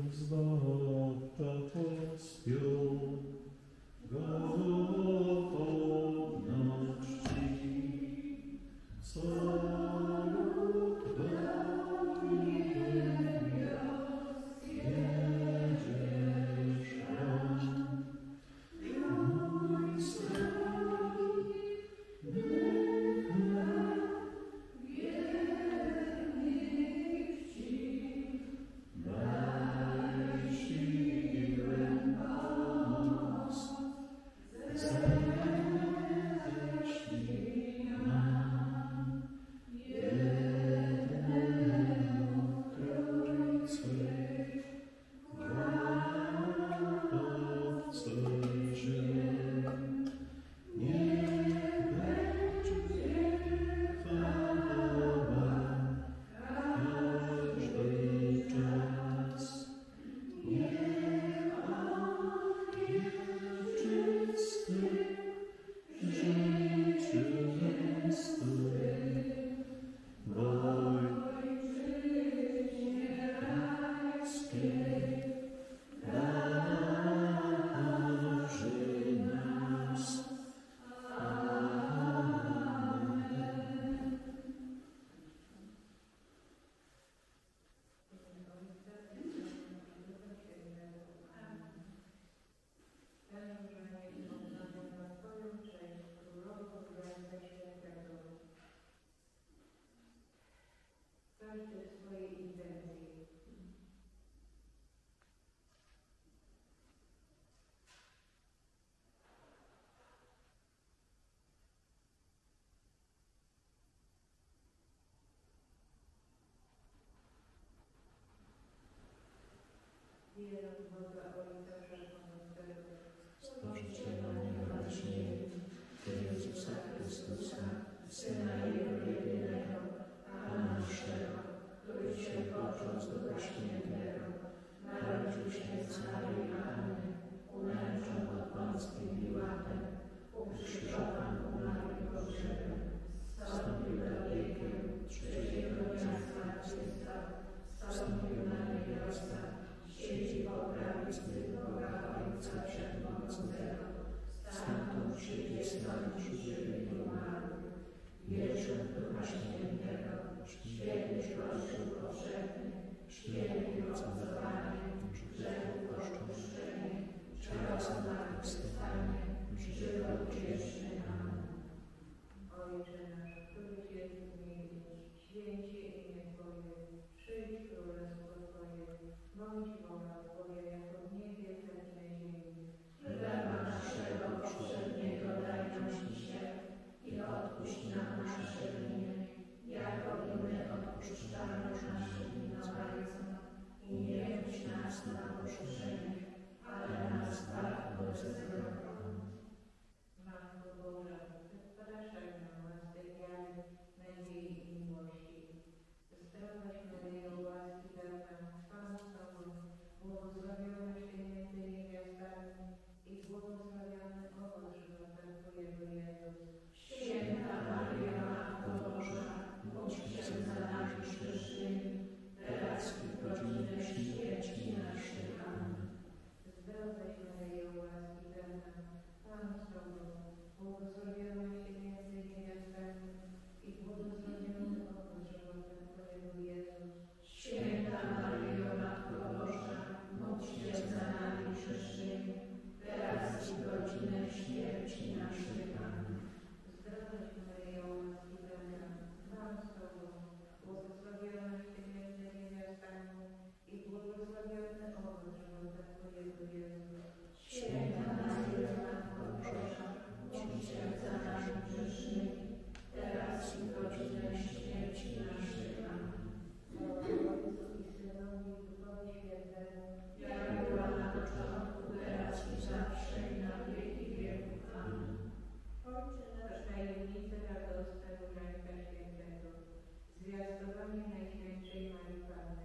Zbawca pospiął, gołową czci, salut daj niebios, jedziesz nam. Mój strach, niech nam wiernych ci, daj siłę moc, zanieśli nam jedną Trójcę, Władcę ziem. Niech będzie chwała każdy czas. Niech ogień czysty życiu zastoi, w Ojczyźnie rajskiej darzy nas. Amen. Każdy w swojej intencji. Wierzę w Boga Ojca Wszechmogącego, Stworzyciela nieba i ziemi, w Jezusa Chrystusa, Syna Jego jedynego, Pana naszego, który się począł z Ducha Świętego, narodził się z Maryi Panny, umęczon pod Pąckim Piłatem, ukrzyżowan, umarł i pogrzebany, wstąpił do piekieł, trzeciego dnia zmartwychwstał, wstąpił na niebiosa, siedzi po prawicy Boga Ojca Wszechmogącego, stamtąd przyjdzie sądzić żywych i umarłych. Wierzę w Ducha Świętego, święty Kościół powszechny, święty obcowanie, grzechów odpuszczenie, ciała zmartwychwstanie, życie wieczne. Amen. Ojcze nasz, któryś jest w niebie, święć się imię Twoje, przyjdź królestwo Twoje, bądź wola Twoja jako w niebie, tak na ziemi. Chleba naszego powszedniego daj nam dzisiaj i odpuść nam nasze winy, jako i my odpuszczamy naszym winowajcom. I nie wódź nas na pokuszenie, ale nas zbaw od złego. Matko Boża, wypraszaj nam łaskę wiary, nadziei i miłości. Zdrowaś Maryjo, łaski pełna, Pan z Tobą, błogosławionaś Ty między niewiastami i błogosławiony owoc żywota Twojego Jezus. Święta Maryjo, Matko Boża, módl się za nami grzesznymi, teraz i w godzinę śmierci naszej. Amen. Zdrowaś Maryjo, łaski pełna, Pan z Tobą, błogosławionaś Ty między niewiastami i błogosławiony owoc żywota Twojego Jezus. Święta Maryjo, Matko Boża, módl się za nami grzesznymi, teraz i w godzinę śmierci naszej. Amen. Zdrowaś Maryjo, łaski pełna, Pan z Tobą, błogosławionaś Ty między niewiastami i błogosławiony owoc żywota Twojego Jezus. Święta Maryjo, Matko Boża, módl się za nami grzesznymi, teraz i w godzinę śmierci naszej. Amen. Ojcu i Synowi i Duchowi Świętemu, Jak była na początku, teraz i zawsze, i na wieki wieków. Amen. Ojcze nasz, tajemnice radosne Różańca Świętego, zwiastowanie Najświętszej Maryi Panny.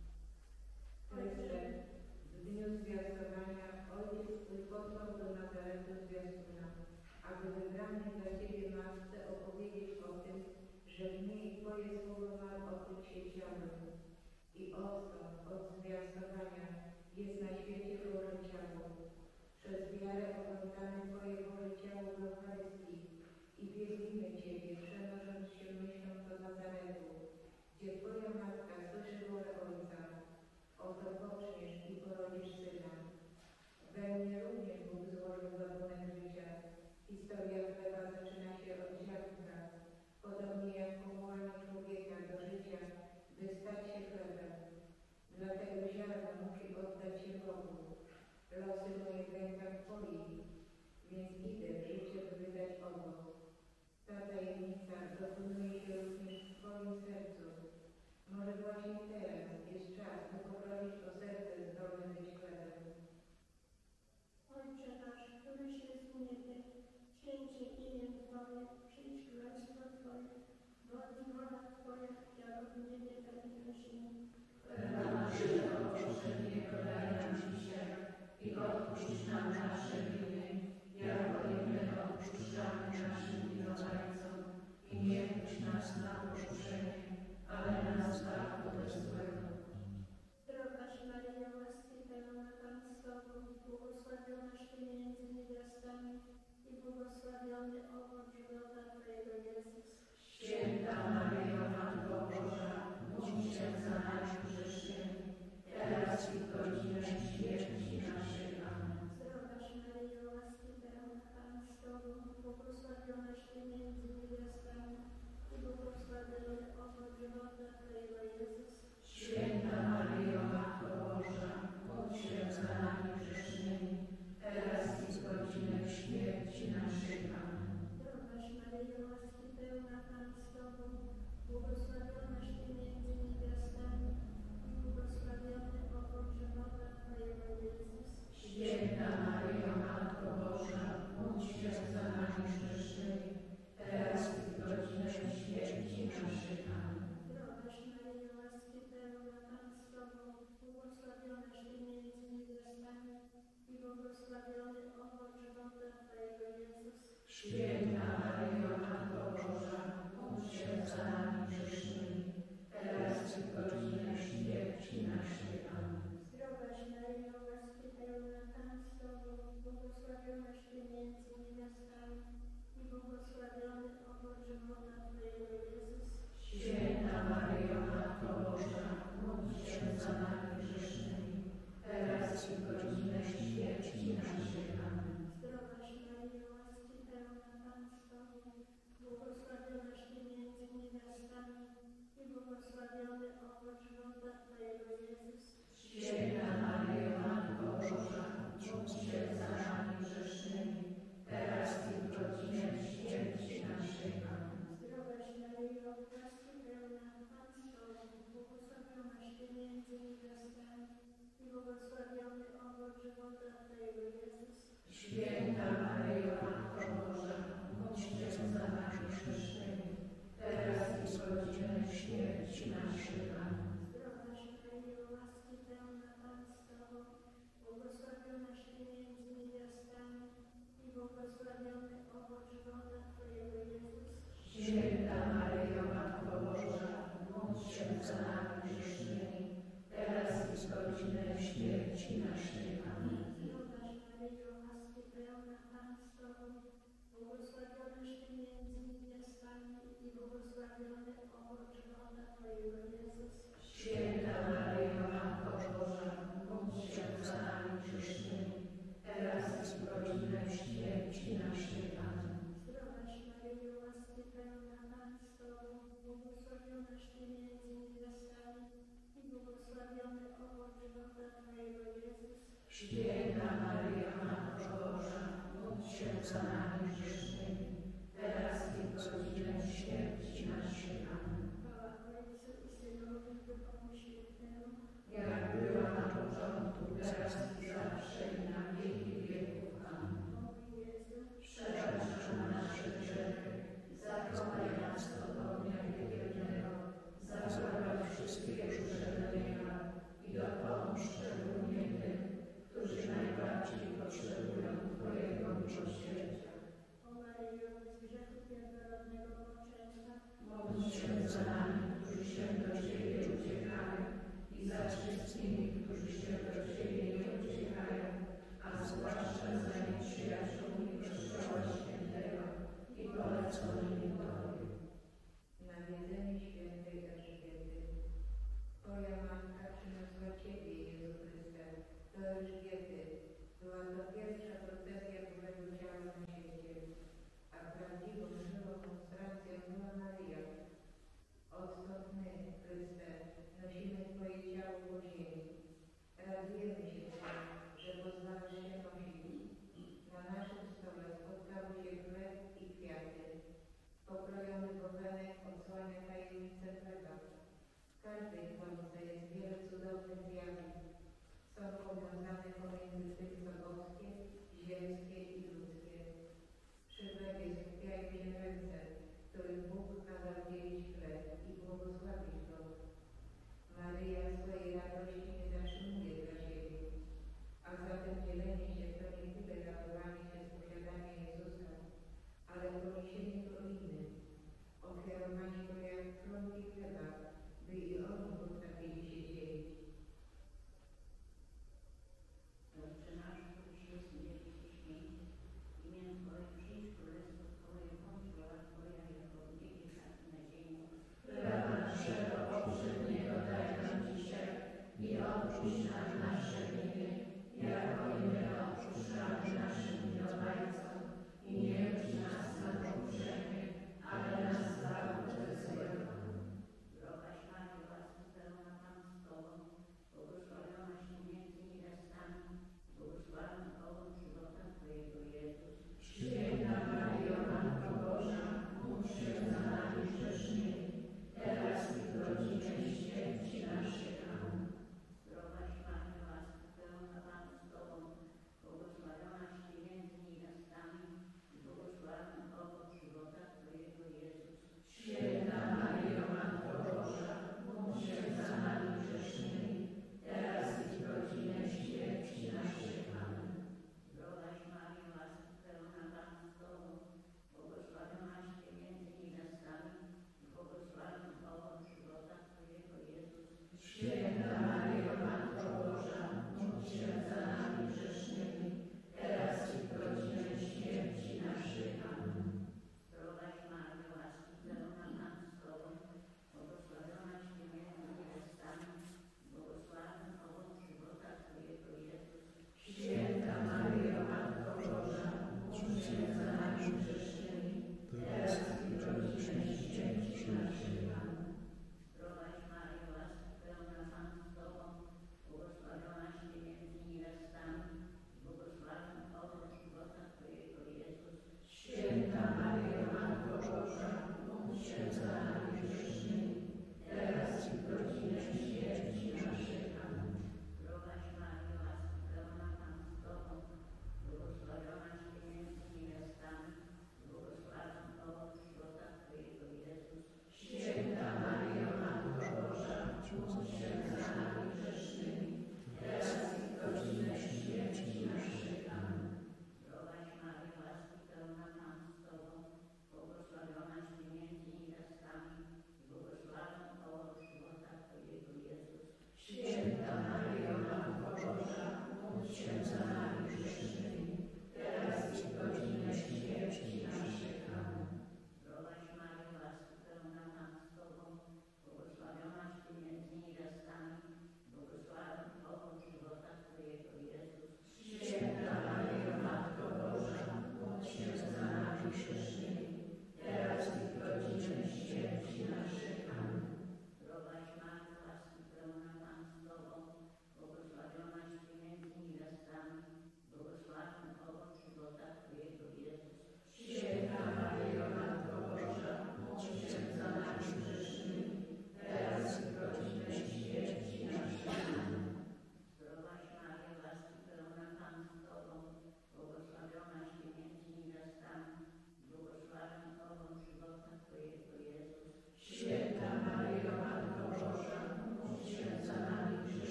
Ojcze, w dniu zwiastowania Ojciec Twój posłał do Nazaretu zwiastuna, aby wybranej dla Ciebie Matce opowiedzieć o tym, że w niej Twoje słowo ma okryć się ciałem. I oto od zwiastowania jest na świecie Boże ciało. Przez wiarę oglądamy Twoje Boże ciało w Eucharystii i wielbimy Ciebie, przenosząc się myślą do Nazaretu, gdzie Twoja Matka słyszy wolę Ojca. Oto poczniesz i porodzisz Syna. We mnie również Bóg złożył warunek życia. Historia chleba zaczyna się od ziarnka, podobnie jak powołanie człowieka do życia, by stać się chlebem. Dlatego ziarno musi oddać się Bogu. Losy moje w rękach Twoich, więc idę w życie, by wydać owoc. Ta tajemnica dokonuje się również w Twoim sercu. Może właśnie teraz jest czas, by poprosić o serce zdolne być chlebem. Ojcze nasz, któryś jest w niebie, święć się imię Twoje, przyjdź królestwo Twoje, bądź wola Twoja, jako w niebie, tak i na ziemi. Chleba naszego powszedniego daj nam dzisiaj i odpuść nam nasze winy, jako i my odpuszczamy naszym winowajcom. I nie wódź nas na pokuszenie, ale nas zbaw ode złego. Zdrowaś Maryjo, łaski pełna, Pan z Tobą, błogosławionaś Ty między niewiastami i błogosławiony owoc żywota Twojego, Jezus. Święta Maryjo, Matko Boża, módl się za nami grzesznymi, teraz i w godzinę śmierci naszej. Amen. Zdrowaś Maryjo, łaski pełna, Pan z Tobą, błogosławionaś Ty między niewiastami i błogosławiony owoc żywota Twojego, Jezus. Święta Maryjo, Matko Boża, módl się za nami grzesznymi, teraz i w godzinę śmierci naszej. Amen. Zdrowaś Maryjo, łaski pełna, Pan z Tobą, błogosławionaś Ty między niewiastami i błogosławiony owoc żywota Twojego, Jezus. Święta Maryjo, Matko Boża, módl się za nami grzesznymi, teraz i w godzinę śmierci naszej. Amen. Zdrowaś Maryjo, łaski pełna, Pan z Tobą, błogosławionaś Ty między niewiastami i błogosławiony owoc żywota Twojego, Jezus. Święta Maryjo, Matko Boża, módl się za nami grzesznymi, teraz i w godzinę śmierci naszej. Amen. Zdrowaś Maryjo, łaski pełna, Pan z Tobą, błogosławionaś Ty między niewiastami i błogosławiony owoc żywota Twojego, Jezus. Święta Maryjo, Matko Boża, módl się za nami grzesznymi, teraz i w godzinę śmierci naszej. Amen. Zdrowaś Maryjo, łaski pełna, Pan z Tobą, błogosławionaś Ty między niewiastami i błogosławiony owoc żywota Twojego, Jezus. Święta Maryjo, Matko Boża, módl się za nami grzesznymi, teraz i w godzinę śmierci naszej. Amen. Zdrowaś Maryjo, łaski pełna, Pan z Tobą, błogosławionaś Ty między niewiastami i błogosławiony owoc żywota Twojego, Jezus. Święta Maryjo, Matko Boża, módl się za nami grzesznymi, teraz i w godzinę śmierci naszej. Amen. Zdrowaś Maryjo, łaski pełna, Pan z Tobą, błogosławionaś Ty między niewiastami i błogosławiony owoc żywota Twojego, Jezus. Święta Maryjo, Matko Boża, módl się za nami grzesznymi, teraz i w godzinę śmierci naszej. Amen. Zdrowaś Maryjo, łaski pełna, Pan z Tobą, błogosławionaś Ty między niewiastami i błogosławiony owoc żywota Twojego, Jezus. Święta Maryjo, Matko Boża, módl się za nami grzesznymi, teraz i w godzinę śmierci naszej. Amen. Zdrowaś Maryjo, łaski pełna, Pan z Tobą, błogosławionaś Ty między niewiastami i błogosławiony owoc żywota Twojego, Jezus. Święta Maryjo, Matko Boża, módl się za nami grzesznymi, teraz i w godzinę śmierci naszej. Amen. Chwała Ojcu i Synowi i Duchowi Świętemu, Jak była na początku, teraz i zawsze i na wieki wieków. Amen. o mój Jezu, Przebacz nam nasze grzechy, zachowaj nas od ognia piekielnego, zaprowadź wszystkie dusze do nieba i dopomóż szczególnie tym, którzy najbardziej potrzebują Twojego miłosierdzia. o kobiety. Była to pierwsza procesja Bożego Ciała na świecie, a prawdziwą, żywą monstracją była Maryja. Odtąd my, Chryste, nosimy Twoje ciało po ziemi. Radujemy się tym, że pozwalasz się nosić. Na naszym stole spotkały się chleb i kwiaty. Pokrojony bochenek odsłania tajemnicę chleba. W każdej chłodce jest wiele cudownych zjawisk. Są powiązane pomiędzy tym, co boskie, ziemskie i ludzkie. Przy chlebie skupiają się ręce, którym Bóg kazał dzielić chleb i błogosławić go. Maryja swojej radości nie zatrzymuje dla siebie, a zatem dzielenie się to nie tyle radowanie się z posiadania Jezusa, ale poniesienie go innym, ofiarowanie go jak kromki chleba, by i oni potrafili się dzielić. Ojcze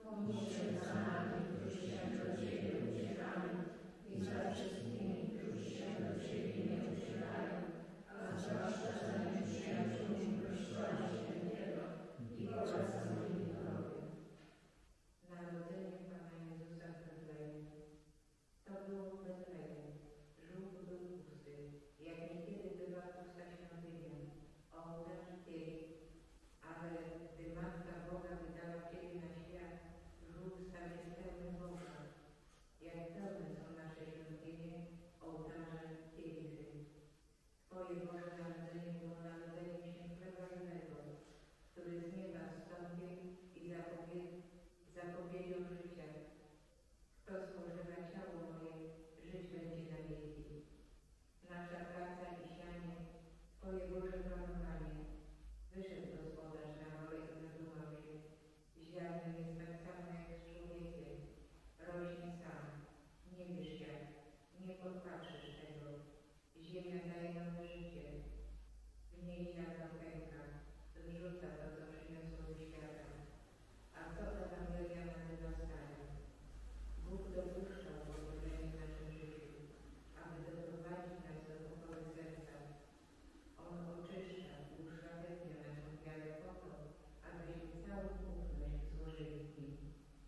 Módl się za nami, którzy się do Ciebie uciekają i za wszystkimi, którzy się do Ciebie nie uciekają, a zwłaszcza za nieprzyjaciółmi Kościoła Świętego i oraz za moimi zdrowie. Narodzenie Pana Jezusa w Betlejem. To było w Betlejem. Żłób był pusty, jak niekiedy bywa pusta świątynia. Ołtarz kieli. Ale gdy Matka Boga wydała Ciebie na świat, żłób stał się pełny Boga. Jak pełne są nasze świątynie, ołtarze, kielichy. Twoje Boże Narodzenie było narodzeniem się chleba żywego, który z nieba wstąpił i zapowiedzią życia. Kto spożywa ciało moje, żyć będzie na wieki. Nasza praca i sianie, Twoje Boże planowanie. Wyszedł gospodarz na rolę i zadumał się. Ziarno jest tak samo jak z człowiekiem. Rośnie sam. Nie wiesz jak. Nie podpatrzysz tego. Ziemia daje nowe życie. W niej ziarno pęka. Zrzuca to, co przyniosło ze świata. A co Ewangelia nazywa stanie? Bóg dopuszczał powodzenie w naszym życiu, aby doprowadzić nas do pokory serca. On oczyszcza, uszlachetnia naszą wiarę po to, abyśmy całą ufność złożyli w Nim.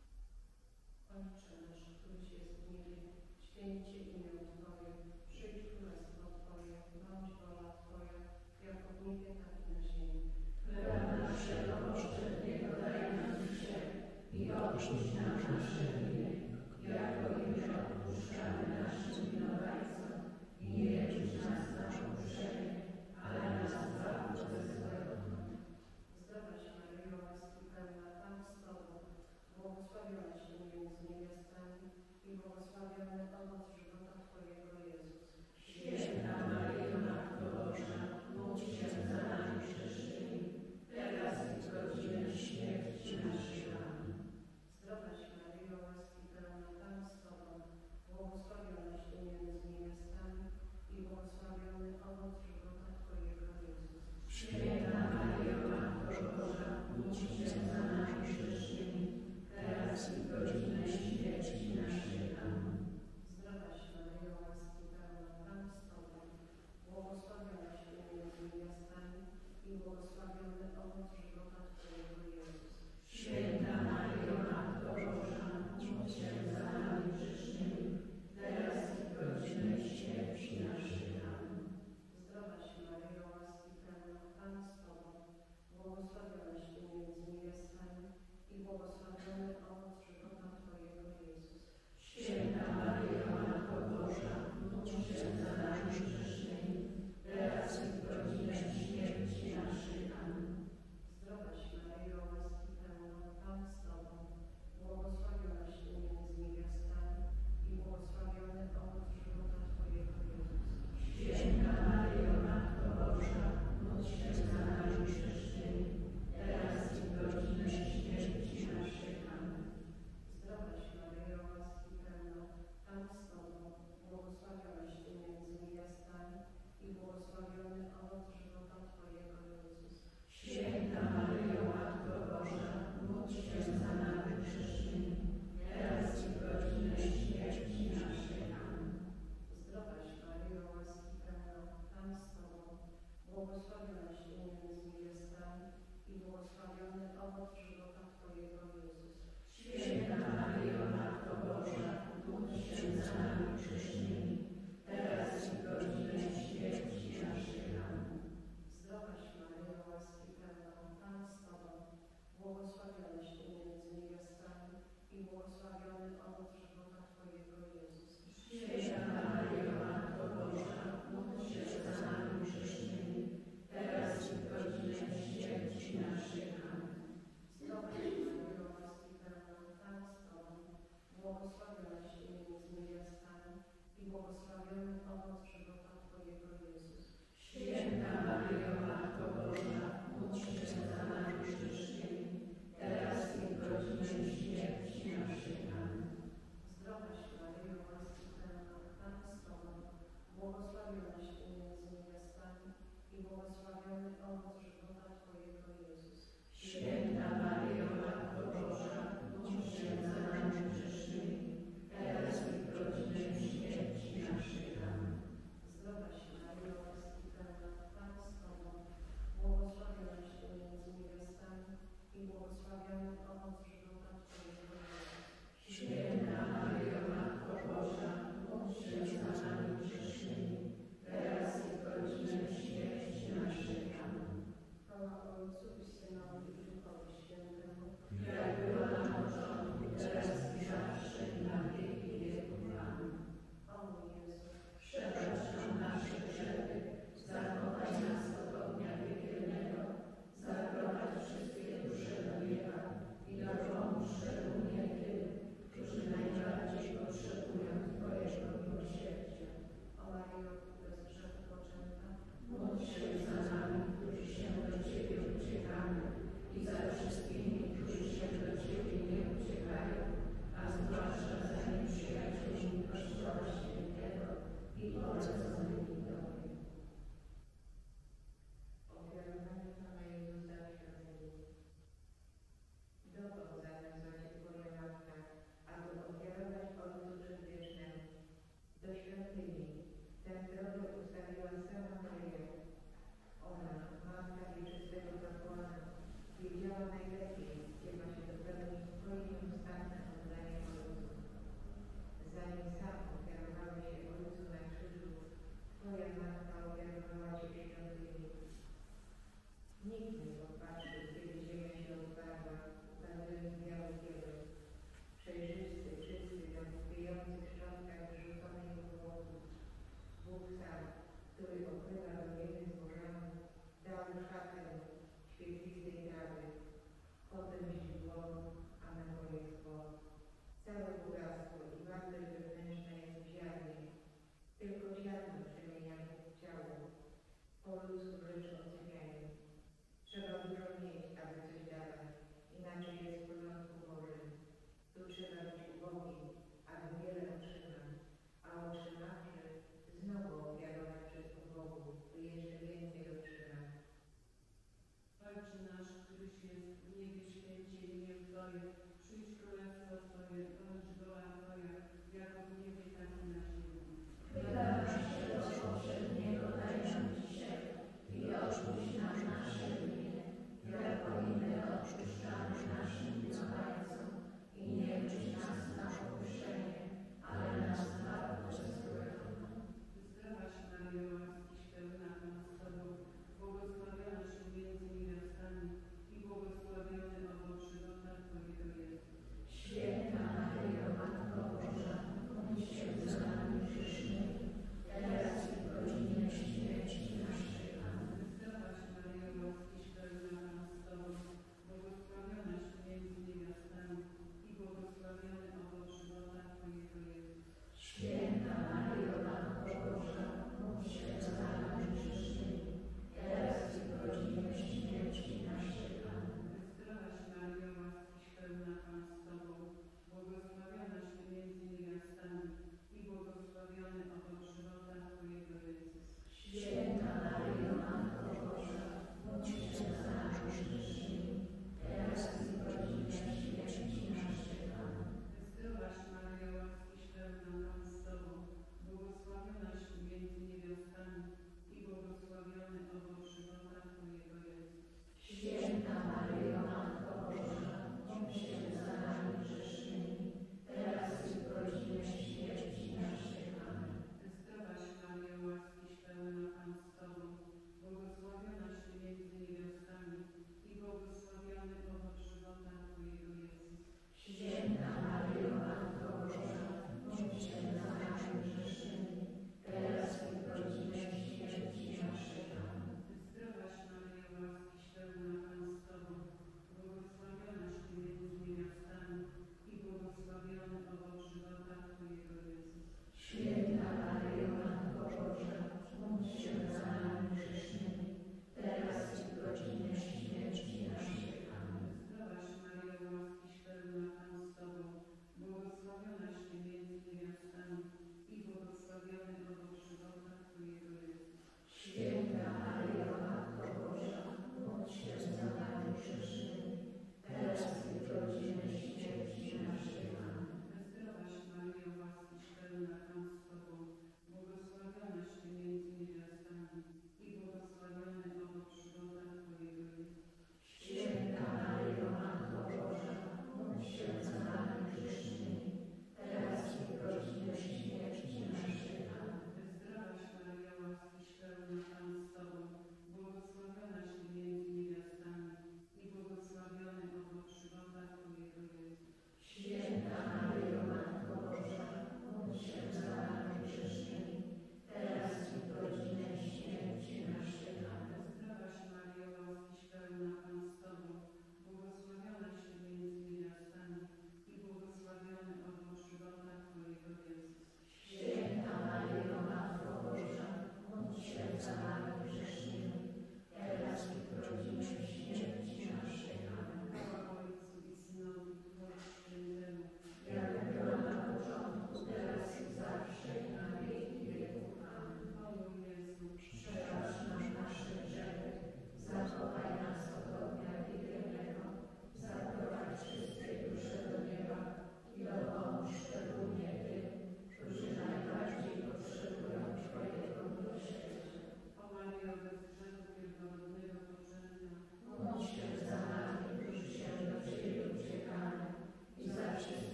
Ojcze nasz, któryś jest w niebie, święcie imię Twoje, przyjdź królestwo Twoje, bądź wola Twoja, jako w niebie, tak i na ziemi. Chleba naszego powszedniego daj nam dzisiaj i odpuść nam nasze winy, jako i my odpuszczamy naszym winowajcom. I nie wódź nas na pokuszenie, ale nas zbaw ze złego. Zdrowaś Maryjo, łaski pełna, Pan z Tobą, błogosławionaś Ty między niewiastami i błogosławiony owoc żywota Twojego, Jezus. Święta Maryjo, Matko Boża, módl się za nami grzesznymi, teraz i w godzinę śmierci naszej. Amen. Zdrowaś Maryjo, łaski pełna, Pan z Tobą, błogosławionaś Ty między niewiastami i błogosławiony owoc żywota Twojego, Jezus. Święta Maryjo, Matko Boża, módl się za nami grzesznymi, teraz i w godzinę śmierci naszej. Amen. Zdrowaś Maryjo, łaski pełna, Pan z Tobą, błogosławionaś Ty między niewiastami i błogosławiony owoc żywota Twojego, Jezus. Święta Maryjo, Matko Boża, módl się za nami grzesznymi, teraz i w godzinę śmierci naszej. Amen. Zdrowaś Maryjo, łaski pełna, Pan z Tobą, błogosławionaś Ty między niewiastami i błogosławiony owoc żywota Twojego, Jezus. Święta Maryjo, Matko Boża, módl się za nami grzesznymi, teraz i w godzinę śmierci naszej. Amen. Zdrowaś Maryjo, łaski pełna, Pan z Tobą, błogosławionaś Ty między niewiastami i błogosławiony owoc żywota Twojego, Jezus. Święta Maryjo, Matko Boża, módl się za nami grzesznymi, teraz i w godzinę śmierci naszej. Amen. Zdrowaś Maryjo, łaski pełna, Pan z Tobą, błogosławionaś Ty między niewiastami i błogosławiony owoc żywota Twojego, Jezus. Święta Maryjo, Matko Boża, módl się za nami grzesznymi, teraz i w godzinę śmierci naszej. Amen. Zdrowaś Maryjo, łaski pełna, Pan z Tobą, błogosławionaś Ty między niewiastami i błogosławiony owoc żywota Twojego, Jezus. Święta Maryjo, Matko Boża, módl się za nami grzesznymi, teraz i w godzinę śmierci naszej. Amen. Zdrowaś Maryjo, łaski pełna, Pan z Tobą, błogosławionaś Ty między niewiastami i błogosławiony owoc żywota Twojego, Jezus. Święta Maryjo, Matko Boża, módl się za nami grzesznymi, teraz i w godzinę śmierci naszej. Amen. Zdrowaś Maryjo, łaski pełna, Pan z Tobą, błogosławionaś Ty między niewiastami i błogosławiony owoc żywota Twojego, Jezus. Święta Maryjo, Matko Boża, módl się za nami grzesznymi, teraz i w godzinę śmierci naszej. Amen. Zdrowaś Maryjo, łaski pełna, Pan z Tobą, błogosławionaś Ty między niewiastami i błogosławiony owoc żywota Twojego, Jezus. Święta Maryjo, Matko Boża, módl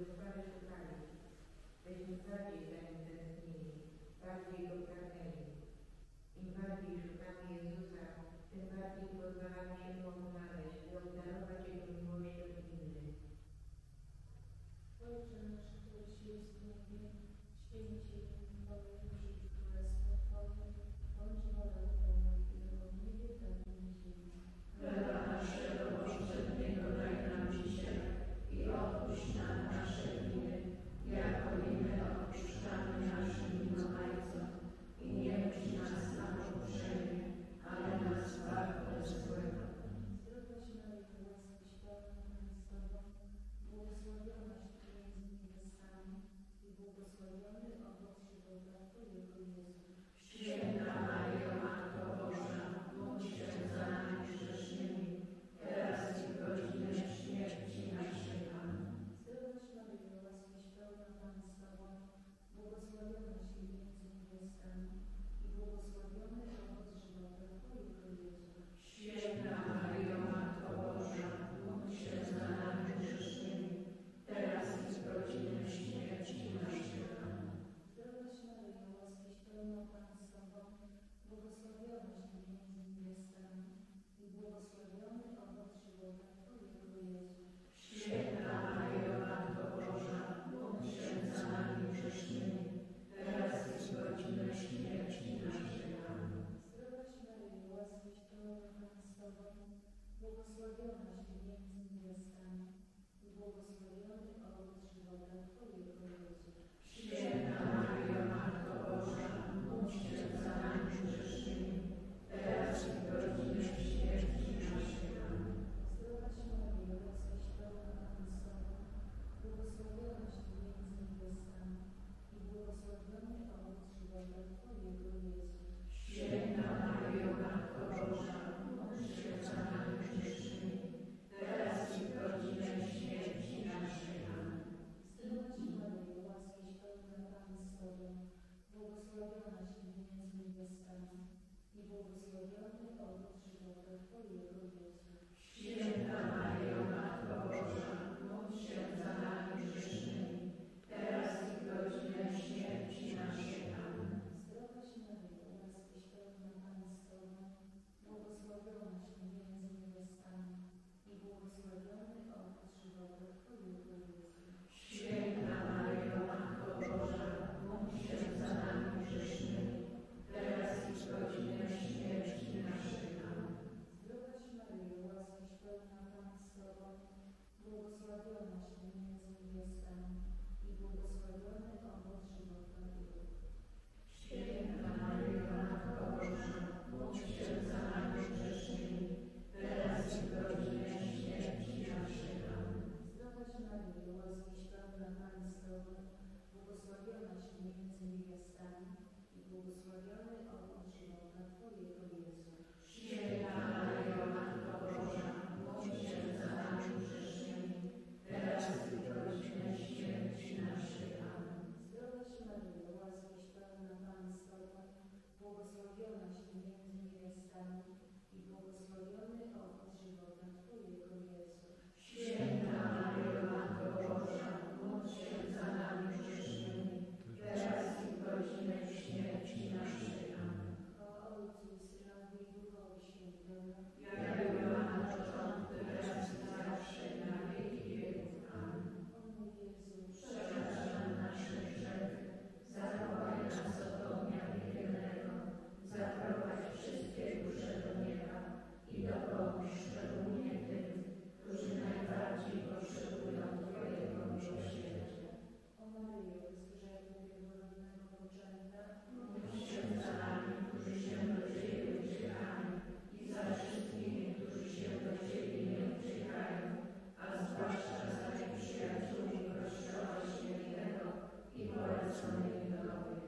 chwały szukali, byśmy bardziej za nim tęsknili, bardziej go pragnęli. Im bardziej szukamy Jezusa, tym bardziej pozwalamy się Mu odnaleźć i obdarować Jego miłością innych. Ojcze nasz, któryś jest w niebie, święci imię Twoje, przyjdź królestwo Twoje, bądź wola Twoja, jako w niebie, tak i na ziemi. Chleba naszego powszedniego daj nam dzisiaj i odpuść nam nasze winy, jako i my odpuszczamy naszym winowajcom. I nie wódź nas na pokuszenie, ale nas zbaw od złego. Zdrowaś Maryjo, łaskiś pełna Pan z Tobą, błogosławionaś Ty między niewiastami i błogosławiony owoc żywota Twojego Jezus. Święta Maryjo, Matko Boża, módl się za nami grzesznymi, teraz i w godzinę śmierci naszej. Amen. Zdrowaś Maryjo, łaskiś pełna Pan z Tobą, błogosławionaś Ty między niewiastami i błogosławiony owoc żywota Twojego Jezus. Święta Maryjo, Matko Boża, módl się za nami grzesznymi, teraz i w godzinę śmierci naszej. Amen. Zdrowaś Maryjo, łaskiś pełna Pan z Tobą, błogosławionaś Ty między niewiastami i błogosławiony owoc żywota Twojego Jezus. Święta Maryjo, Matko Boża, módl się za nami grzesznymi, teraz i w godzinę śmierci naszej. Amen. Zdrowaś Maryjo, łaskiś pełna Pan z Tobą, błogosławionaś Ty między niewiastami i błogosławiony owoc żywota Twojego Jezus. Święta Maryjo, Matko Boża, módl się za nami grzesznymi, teraz i w godzinę śmierci naszej. Amen. Zdrowaś Maryjo, łaskiś pełna Pan z Tobą, błogosławionaś Ty między niewiastami i błogosławiony owoc żywota Twojego Jezus. Święta Maryjo, Matko Boża, módl się za nami grzesznymi, teraz i w godzinę śmierci naszej. Amen. Zdrowaś Maryjo, łaskiś pełna Pan z Tobą, błogosławionaś Ty między niewiastami i błogosławiony owoc żywota Twojego Jezus. Święta Maryjo, Matko Boża, módl się za nami grzesznymi, teraz i w godzinę śmierci naszej. Amen. Zdrowaś Maryjo, łaskiś pełna Pan z Tobą, błogosławionaś Ty między niewiastami i błogosławiony owoc żywota Twojego Jezus. Święta Maryjo, Matko Boża, módl się za nami grzesznymi, teraz i w godzinę śmierci naszej. Amen. Zdrowaś Maryjo, łaskiś pełna Pan z Tobą, błogosławionaś Ty między niewiastami i błogosławiony owoc żywota Twojego. Święta Maryjo, Matko Boża, módl się za nami grzesznymi, teraz i w godzinę śmierci naszej. Amen. Zdrowaś Maryjo, łaskiś pełna Pan z Tobą, błogosławionaś Ty między niewiastami i błogosławiony owoc żywota Twojego Jezus. Święta Maryjo, Matko Boża, módl się za nami grzesznymi, teraz i w godzinę śmierci naszej. Amen. Zdrowaś Maryjo, łaskiś pełna Pan z Tobą, błogosławionaś Ty między niewiastami i błogosławiony owoc żywota Twojego Jezus. Święta Maryjo, Matko Boża, módl się za nami grzesznymi, teraz i w godzinę śmierci naszej. Amen. Chwała Ojcu i Synowi i Duchowi Świętemu, Jak była na początku, teraz i zawsze, i na wieki wieków. Amen. o mój Jezu, Przebacz nam nasze grzechy, zachowaj nas od ognia piekielnego, zaprowadź wszystkie dusze do nieba i dopomóż szczególnie tym, którzy najbardziej potrzebują Twojego miłosierdzia. o Maryjo, bez grzechu pierworodnego poczęta, Módl się za nami, którzy się do Ciebie uciekamy, i za wszystkimi, którzy się do Ciebie nie uciekają, a zwłaszcza za nieprzyjaciółmi Kościoła Świętego i poleconych Tobie.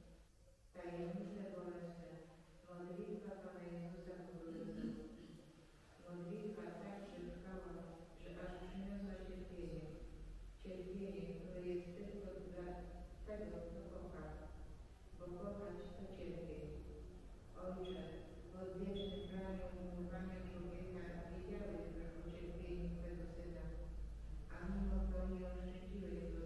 Tajemnice bolesne. Modlitwa Pana Jezusa Chrystusa. Modlitwa tak się trwała, że aż przyniosła cierpienie. Cierpienie, które jest tylko dla tego, kto kocha, bo kochać to cierpień. Ojcze, w odwiecznym planie umiłowania człowieka wiedziałeś o cierpieniu Twego Syna, a mimo to nie oszczędziłeś go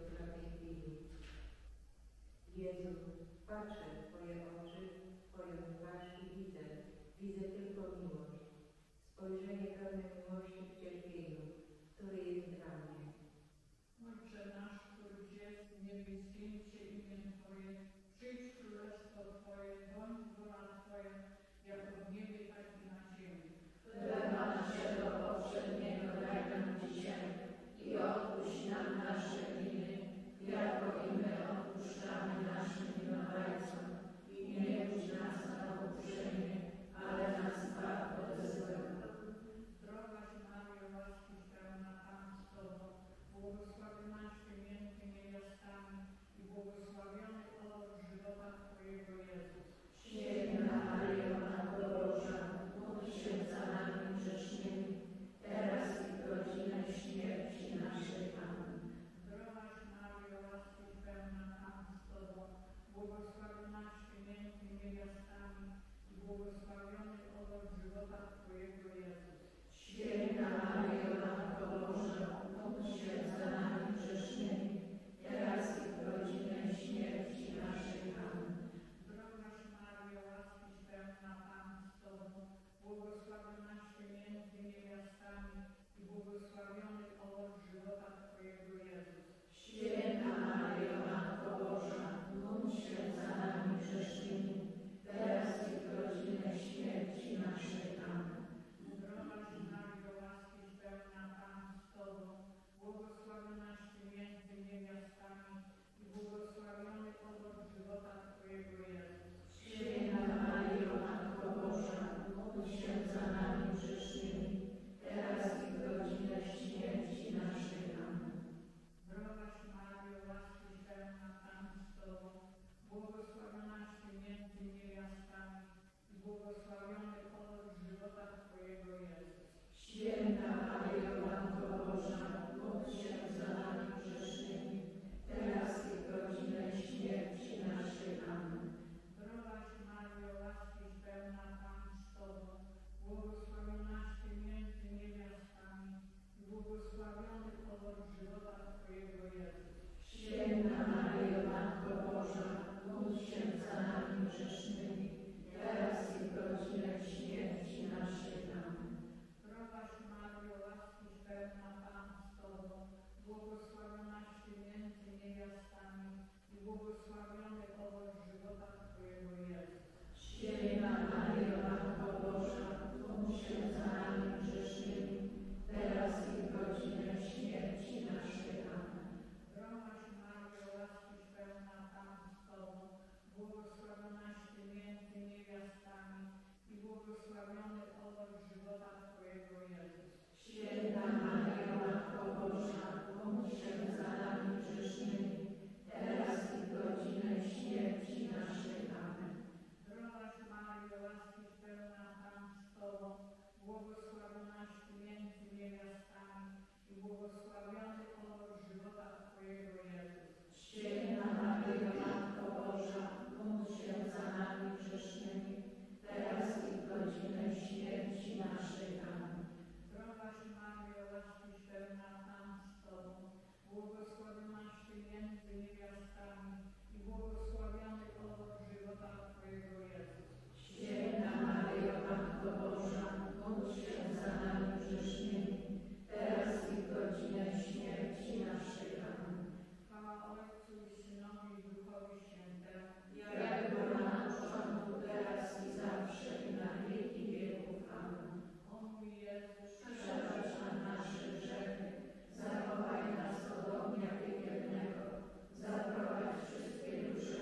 święcie imię Twoje, przyjdź królestwo Twoje, bądź wola Twoja, jako w niebie, tak i na ziemi. Chleba naszego powszedniego daj nam dzisiaj i odpuść nam nasze winy, jako i my odpuszczamy naszym winowajcom. I nie budź nas na pokuszenie, ale nas zbaw ode złego. Zdrowaś Maryjo, łaski pełna, Pan z Tobą, błogosławionaś Ty między niewiastami i błogosławiony owoc żywota Twojego Jezus. Święta Maryjo, Matko Boża, módl się za nami grzesznymi, teraz i w godzinę śmierci naszej. Amen. Zdrowaś Maryjo, łaski pełna, Pan z Tobą, błogosławionaś Ty między niewiastami i błogosławiony owoc żywota Twojego Jezus. Święta Maryjo, Matko Boża, módl się za nami grzesznymi, teraz i w godzinę śmierci naszej. Amen. Zdrowaś Maryjo, łaski pełna, Pan z Tobą, błogosławionaś Ty między niewiastami i błogosławiony owoc żywota Twojego Jezus. Święta Maryjo, Matko Boża, módl się za nami grzesznymi, teraz i w godzinę śmierci naszej. Amen. Zdrowaś Maryjo, łaski pełna, Pan z Tobą, błogosławionaś Ty między niewiastami i błogosławiony owoc żywota Twojego Jezus. Święta Maryjo, Matko Boża, módl się za nami grzesznymi, teraz i w godzinę śmierci naszej. Amen. Zdrowaś Maryjo, łaski pełna, Pan z Tobą, błogosławionaś Ty między niewiastami i błogosławiony owoc żywota Twojego Jezus. Święta Maryjo, Matko Boża, módl się za nami grzesznymi, teraz i w godzinę śmierci naszej. Amen. Zdrowaś Maryjo, łaski pełna, Pan z Tobą, błogosławionaś Ty między niewiastami i błogosławiony owoc żywota Twojego Jezus. Święta Maryjo, Matko Boża, módl się za nami grzesznymi, teraz i w godzinę śmierci naszej. Amen. Zdrowaś Maryjo, łaski pełna, Pan z Tobą, błogosławionaś Ty między niewiastami i błogosławiony owoc żywota Twojego Jezus. Święta Maryjo, Matko Boża, módl się za nami grzesznymi, teraz i w godzinę śmierci naszej. Amen. Zdrowaś Maryjo, łaski pełna, Pan z Tobą, błogosławionaś Ty między niewiastami i błogosławiony owoc żywota Twojego Jezus. Święta Maryjo, Matko Boża, módl się za nami grzesznymi, teraz i w godzinę śmierci naszej. Amen. Zdrowaś Maryjo, łaski pełna, Pan z Tobą, błogosławionaś Ty między niewiastami i błogosławiony owoc żywota Twojego Jezus. Święta Maryjo, Matko Boża, módl się za nami grzesznymi, teraz i w godzinę śmierci naszej. Amen. Zdrowaś Maryjo, łaski pełna, Pan z Tobą, błogosławionaś Ty między niewiastami i błogosławiony owoc żywota Twojego Jezus. Święta Maryjo, Matko Boża, módl się za nami grzesznymi, teraz i w godzinę śmierci naszej. Amen. Chwała Ojcu i Synowi i Duchowi Świętemu, Jak było na początku, teraz i zawsze, i na wieki wieków. Amen. o mój Jezu, Przebacz nam nasze grzechy, zachowaj nas od ognia piekielnego, zaprowadź wszystkie dusze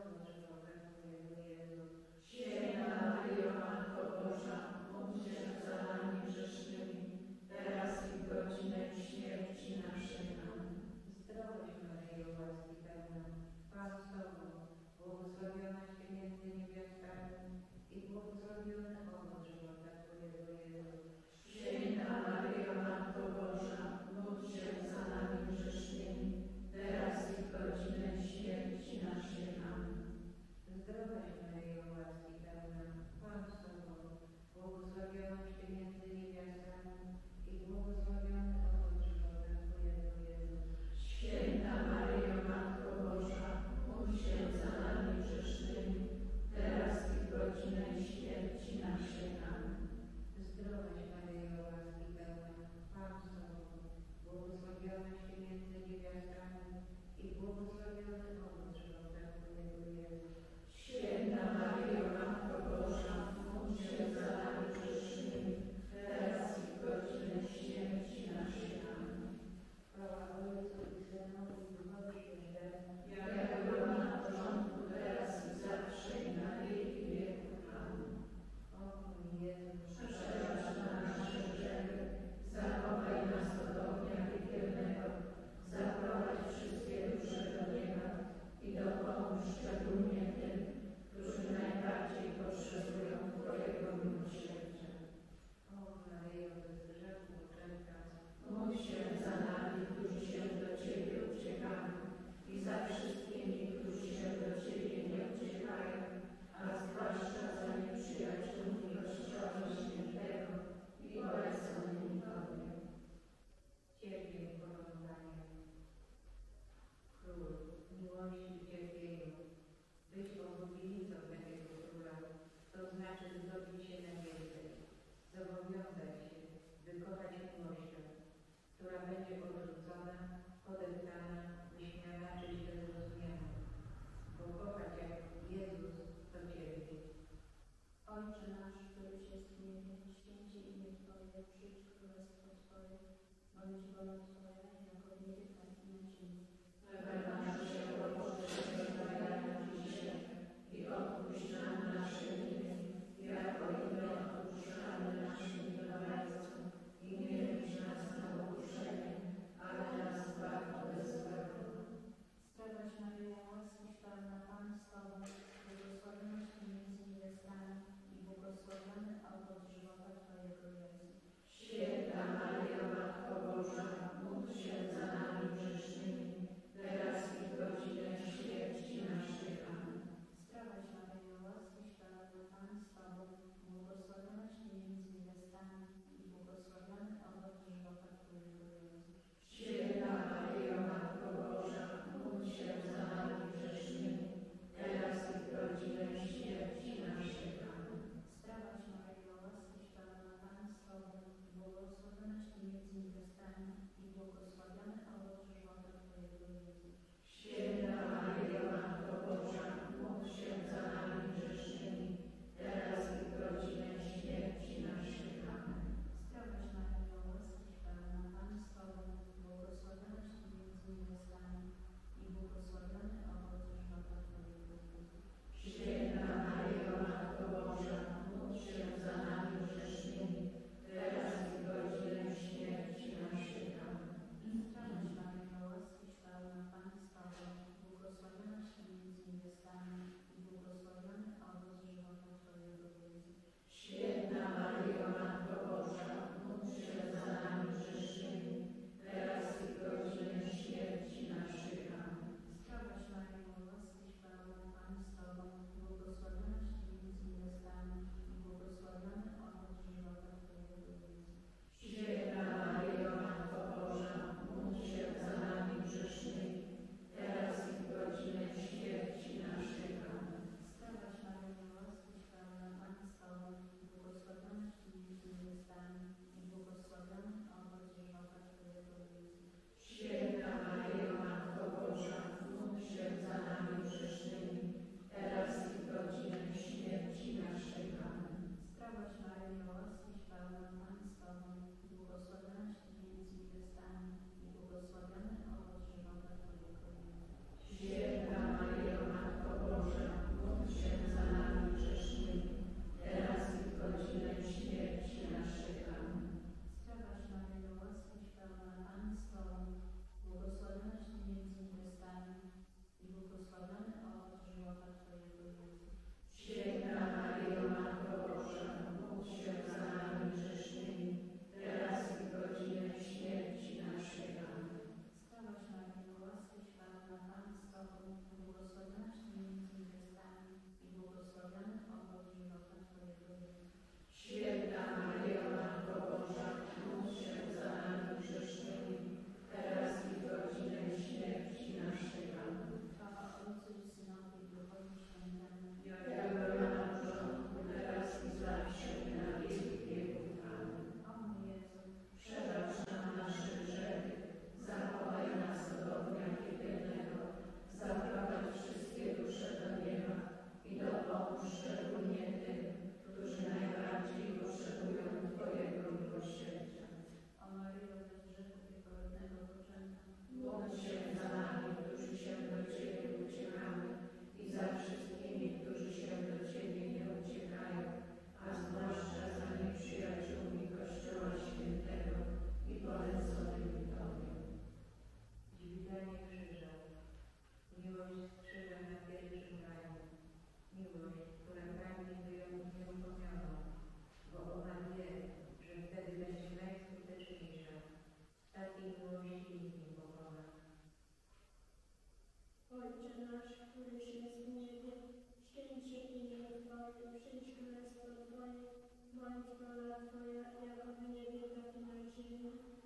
owoc żywota Twojego, Jezus. Święta Maryjo, Matko Boża, módl się za nami grzesznymi, teraz i w godzinę śmierci naszej. Amen. Zdrowaś Maryjo, łaski pełna, Pan z Tobą, błogosławionaś Ty między niewiastami i błogosławiony owoc żywota Twojego, Jezus. Święta Maryjo, Matko Boża, módl się za nami grzesznymi, teraz i w godzinę śmierci naszej. Amen.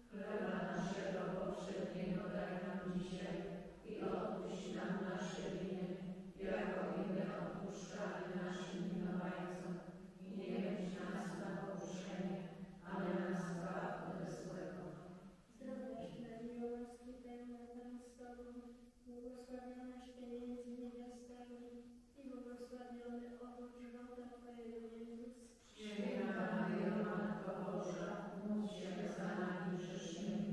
Chleba naszego powszedniego daj nam dzisiaj i odpuść nam nasze winy, jako i my odpuszczamy naszym winowajcom. I nie weź nas na pokuszenie, ale nas zbaw ode złego. Zdrowaś Maryjo, łaski pełna Pan z Tobą, błogosławionaś Ty między niewiastami i błogosławiony owoc żywota Twojego Jezus. Święta Maryjo, Matko Boża, módl się za nami grzesznymi,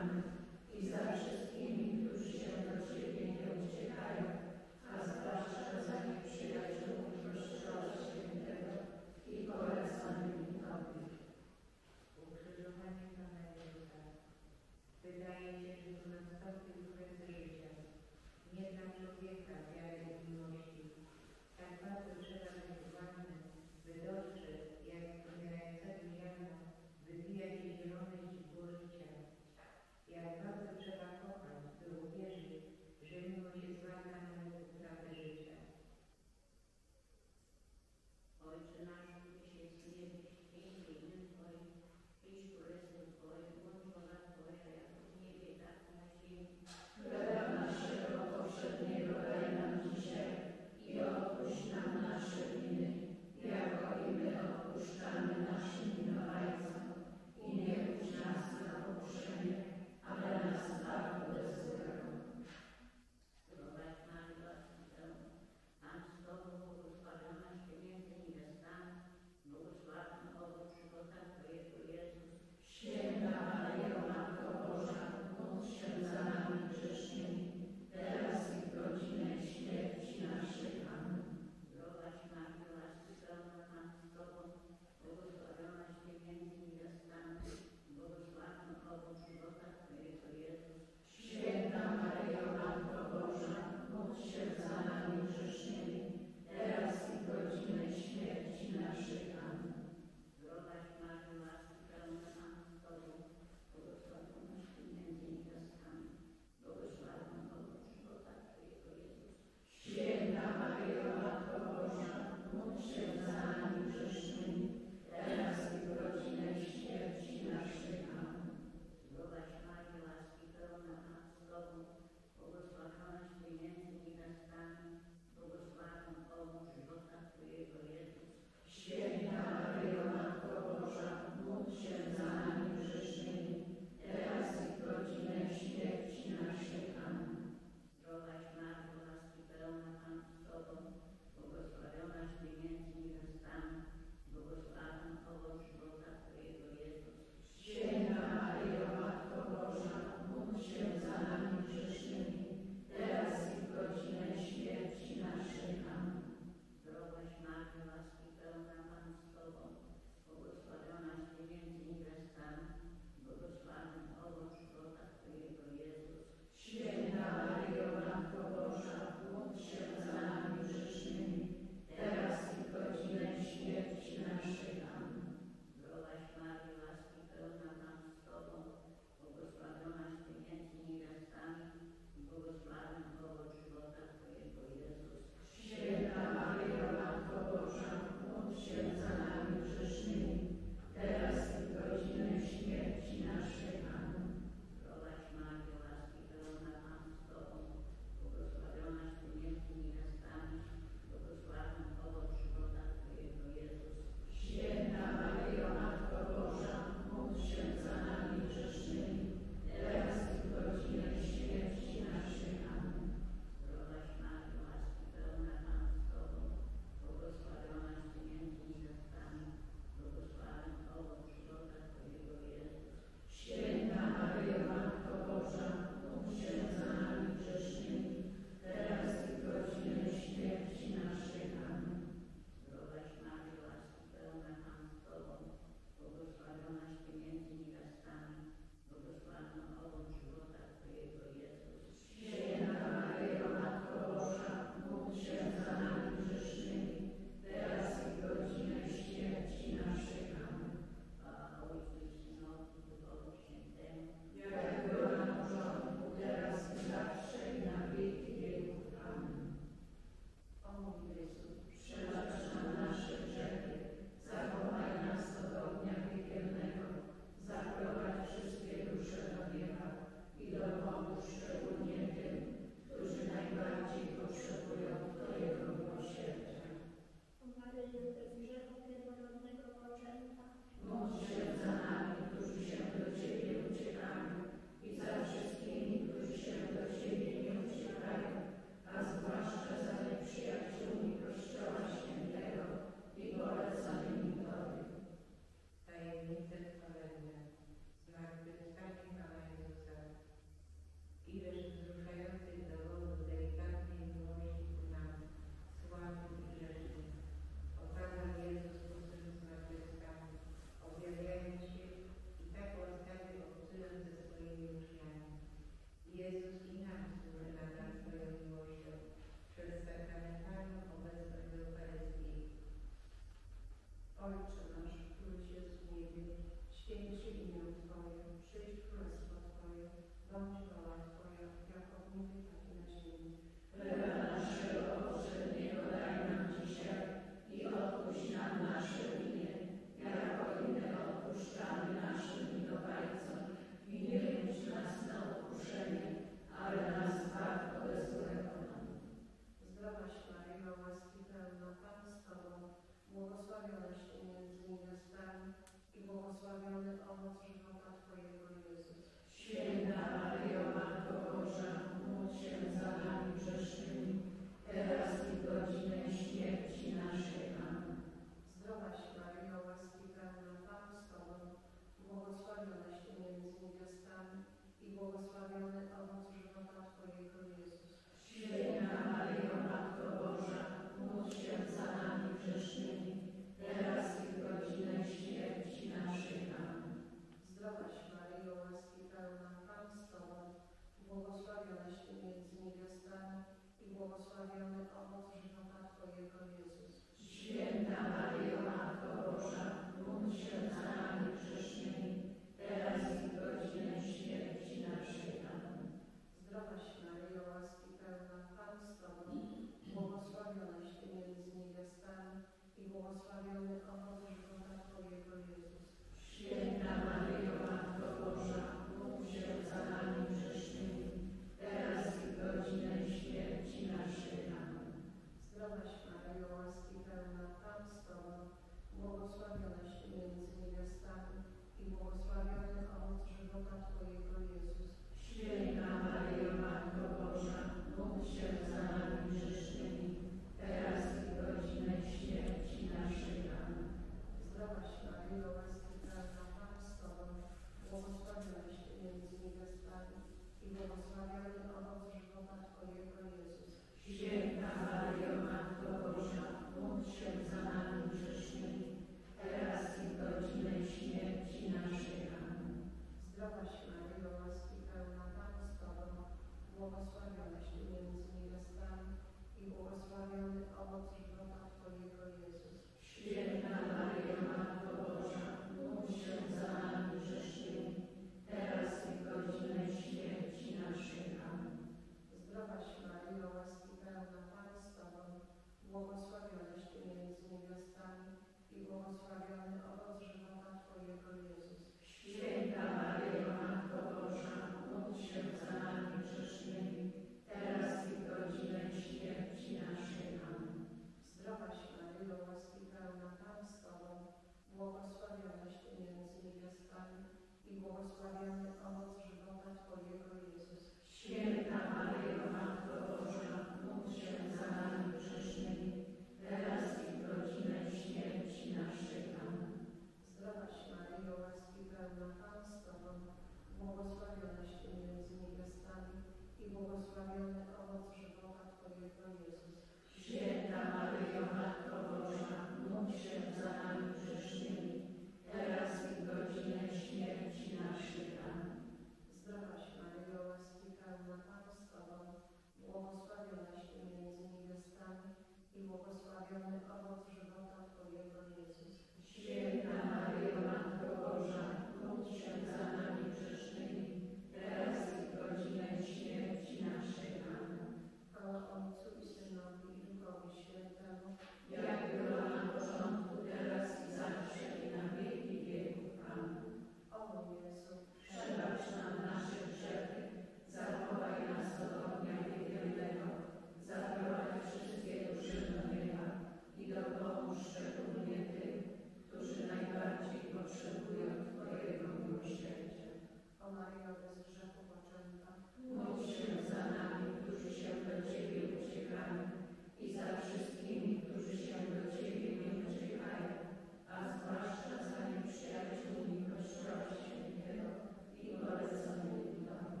błogosławiony owoc żywota Twojego, Jezus. Święta Maryjo, Matko Boża, módl się za nami grzesznymi, teraz i w godzinę śmierci naszej. Amen. Zdrowaś Maryjo, łaski pełna, Pan z Tobą, błogosławionaś Ty między niewiastami i błogosławiony owoc żywota Twojego, Jezus. Święta Maryjo, Matko Boża, módl się za nami grzesznymi, teraz i w godzinę śmierci naszej. Amen. Zdrowaś Maryjo, łaski pełna, Pan z Tobą, błogosławionaś Ty między niewiastami i błogosławiony owoc żywota Twojego, Jezus. Święta Maryjo, Matko Boża, módl się za nami grzesznymi, teraz i w godzinę śmierci naszej. Amen. Zdrowaś Maryjo, łaski pełna, Pan z Tobą, błogosławionaś Ty między niewiastami i błogosławiony owoc żywota Twojego, Jezus. Święta Maryjo, Matko Boża, módl się za nami grzesznymi, teraz i w godzinę śmierci naszej. Amen. Zdrowaś Maryjo, łaski pełna, Pan z Tobą, błogosławionaś Ty między niewiastami i błogosławiony owoc żywota Twojego, Jezus. Święta Maryjo, Matko Boża, módl się za nami grzesznymi, teraz i w godzinę śmierci naszej. Amen. Zdrowaś Maryjo, łaski pełna, Pan z Tobą, błogosławionaś Ty między niewiastami i błogosławiony owoc żywota Twojego, Jezus. Święta Maryjo, Matko Boża, módl się za nami grzesznymi, teraz i w godzinę śmierci naszej. Amen. Zdrowaś Maryjo, łaski pełna, Pan z Tobą, błogosławionaś Ty między niewiastami i błogosławiony owoc żywota Twojego, Jezus. Święta Maryjo, Matko Boża, módl się za nami grzesznymi, teraz i w godzinę śmierci naszej. Amen. Zdrowaś Maryjo, łaski pełna, Pan z Tobą, błogosławionaś Ty między niewiastami i błogosławiony owoc żywota Twojego, Jezus. Święta Maryjo, Matko Boża, módl się za nami grzesznymi, teraz i w godzinę śmierci naszej. Amen. Zdrowaś Maryjo, łaski pełna, Pan z Tobą, błogosławionaś Ty między niewiastami i błogosławiony owoc żywota Twojego, Jezus. Święta Maryjo, Matko Boża, módl się za nami grzesznymi, teraz i w godzinę śmierci naszej. Amen. Chwała Ojcu i Synowi i Duchowi Świętemu, Jak było na początku, teraz i zawsze, i na wieki wieków. Amen. o mój Jezu, Przebacz nam nasze grzechy, zachowaj nas od ognia piekielnego, zaprowadź wszystkie dusze do nieba i dopomóż szczególnie tym, którzy najbardziej potrzebują Twojego miłosierdzia. o Maryjo bez grzechu poczęta, Módl się za nami, którzy się do Ciebie uciekamy, i za wszystkimi, którzy się do Ciebie nie uciekają, a zwłaszcza za nieprzyjaciółmi Kościoła Świętego i poleconymi Tobie.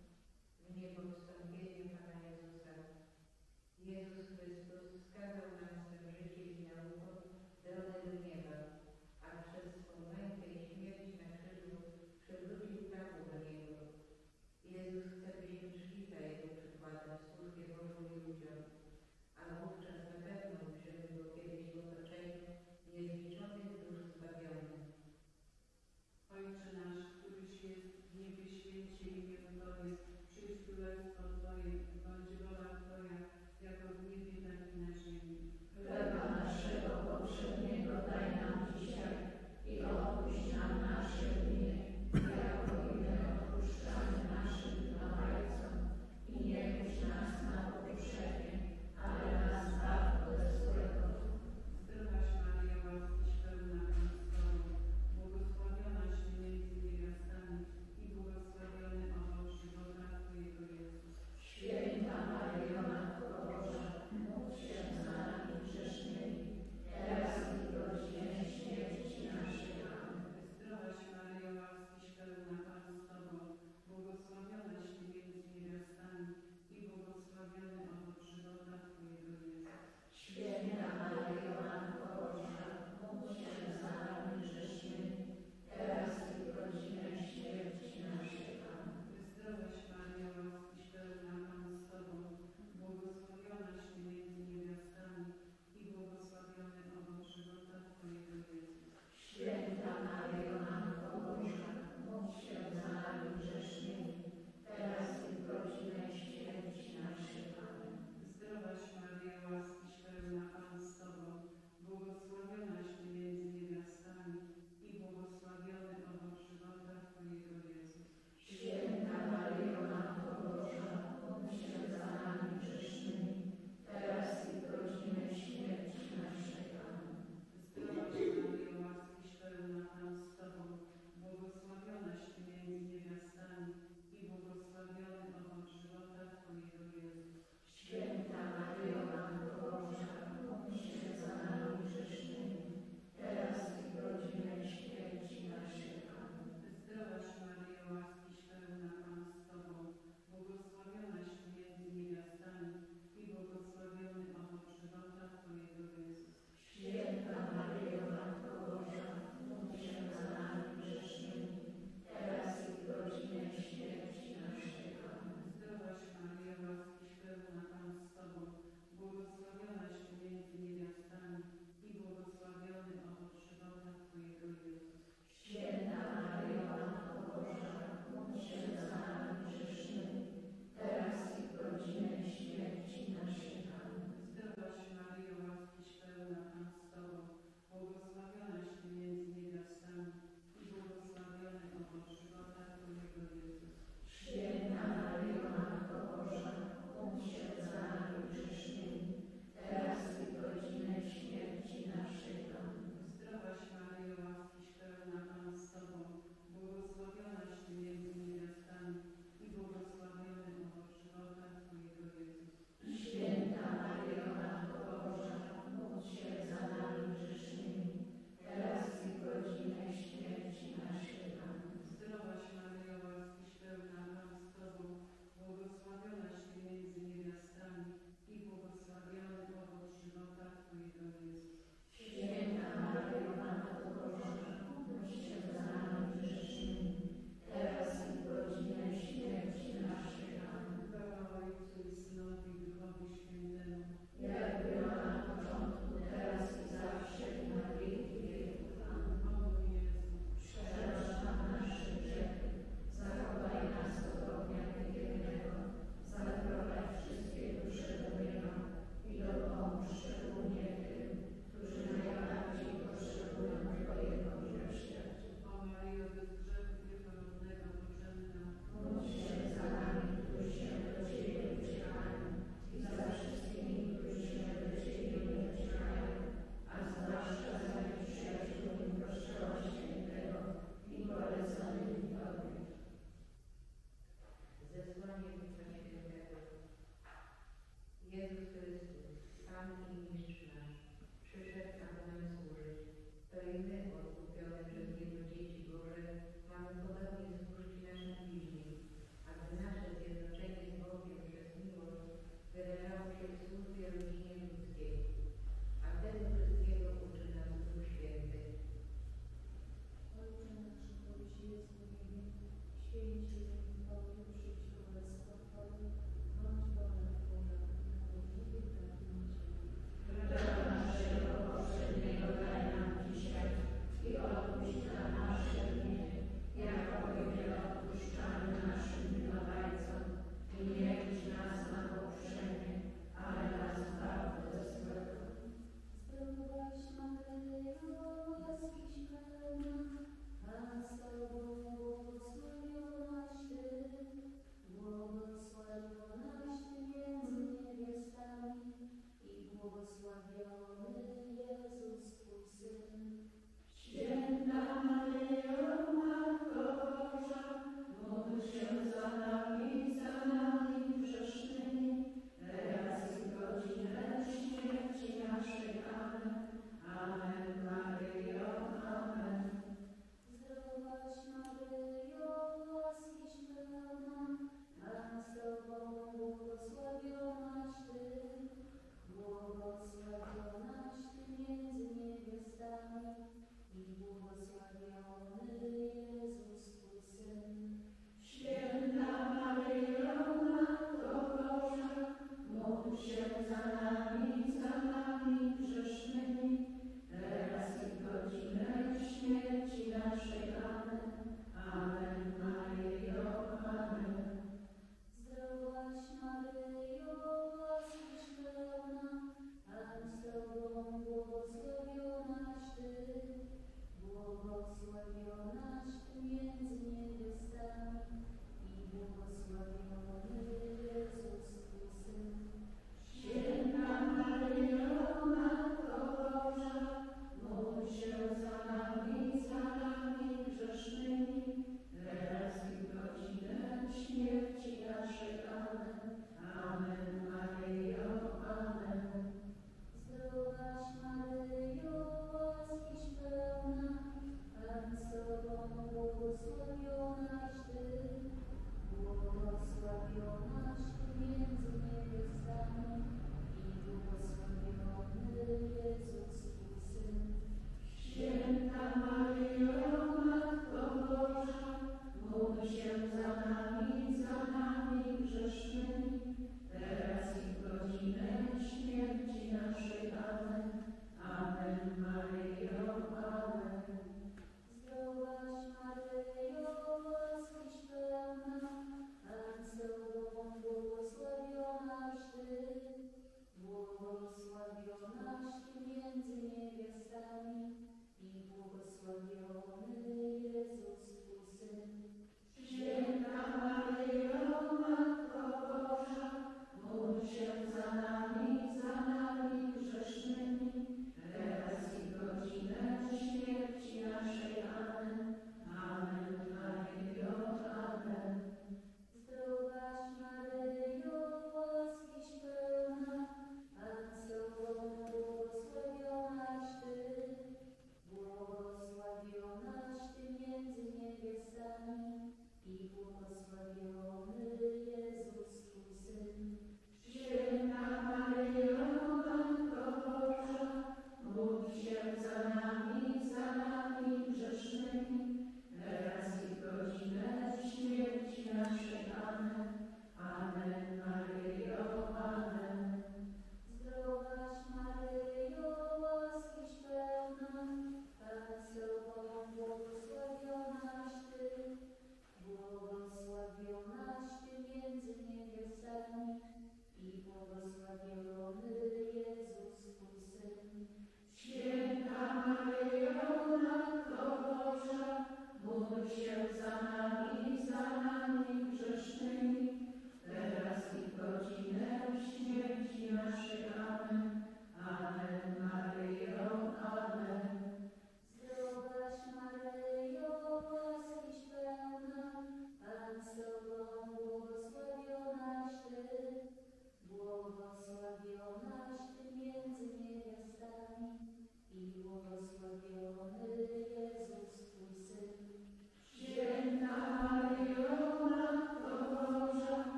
W niebo wstąpienie Pana Jezusa. Jezus Chrystus wskazał nam swym życiem i nauką drogę do nieba, a przez swą mękę i śmierć na krzyżu przywrócił prawo do niego. Jezus chce, byśmy szli za Jego przykładem w służbie Bożą i ludziom, a wówczas na pewno ujrzymy Go kiedyś w otoczeniu niezliczonych dusz zbawionych. Ojcze nasz, któryś jest w niebie, święć się imię Twoje, przyjdź królestwo Twoje, bądź wola Twoja, jako w niebie, tak i na ziemi. Chleba naszego powszedniego daj nam dzisiaj i odpuść nam nasze winy, jako i my odpuszczamy naszym winowajcom. I nie puść nas na pokuszenie, ale nas zbaw Jezus Chrystus, Pan i Mistrz nasz, przyszedł, aby nam służyć. To i my, odkupione przez Niego dzieci Boże, mamy podobnie służyć naszym bliźnim, aby nasze zjednoczenie z Bogiem przez miłość wyrażało się w służbie rodzinie ludzkiej. A tego wszystkiego uczy nas Duch Święty. Ojcze nasz, któryś jest w niebie, święć się imię Twoje, przyjdź królestwo Twoje, bądź wola Twoja, jako w niebie, tak i na ziemi. Chleba naszego powszedniego daj nam dzisiaj i odpuść nam nasze winy, jako i my odpuszczamy naszym winowajcom. I nie wódź nas na pokuszenie, ale nas zbaw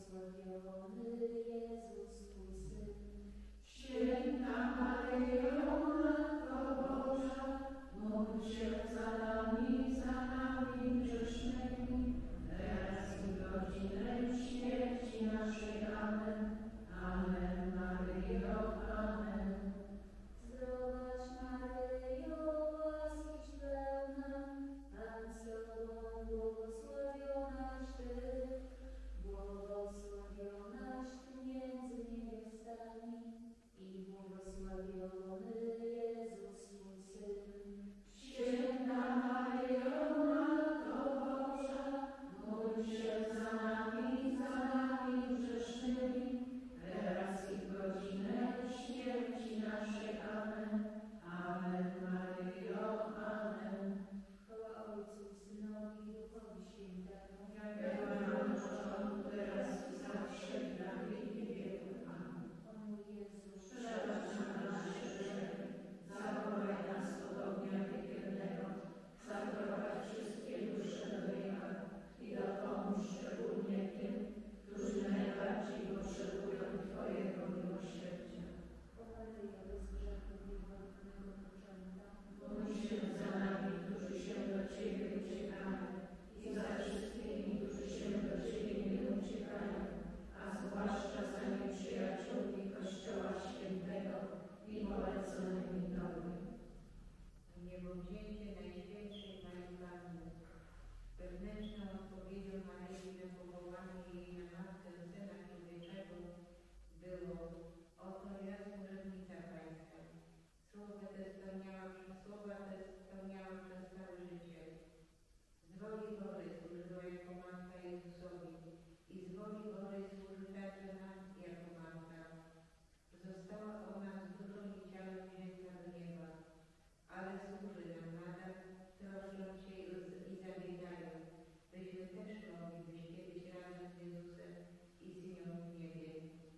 błogosławiony Jezus, Twój Syn. Święta Maryjo, Matko Boża, módl się za nami grzesznymi, teraz i w godzinę śmierci naszej. Amen. Amen, Maryjo, amen. Zdrowaś Maryjo, łaskiś pełna, Pan z Tobą, błogosławionaś Ty, błogosławionaś Ty między niewiastami i błogosławiony Jezus, Twój Syn. Święta Maryjo, Matko Boża, módl się za nami grzesznymi, teraz i w godzinę śmierci naszej. Amen. Amen, Maryjo, amen. Chwała Ojcu, Synowi i Duchowi Świętemu, Jak była na początku, teraz i zawsze, i na wieki wieków. Amen. o mój Jezu, Przebacz nam nasze grzechy, zachowaj nas od ognia piekielnego, zaprowadź wszystkie dusze do nieba i dopomóż szczególnie tym, którzy najbardziej potrzebują Twojego miłosierdzia. o Maryjo, bez grzechu pierworodnego poczęta, Módl się za nami, którzy się do Ciebie uciekamy, i za wszystkimi, którzy się do Ciebie nie uciekają, a zwłaszcza za nieprzyjaciółmi Kościoła Świętego i poleconymi Tobie. Niebowzięcie Najświętszej Marii Panny. Wewnętrzną odpowiedzią Maryi na powołanie jej na Matkę Syna Człowieczego było: oto ja, służebnica Pańska. Słowa te spełniała przez całe życie. Z woli Bożej służyła jako matka Jezusowi i z woli Bożej służy także nam jako matka. Została ona z duszą i ciałem wzięta do nieba, ale służy nam nadal, troszcząc się i zabiegając, byśmy też mogli być kiedyś razem z Jezusem i z nią w niebie.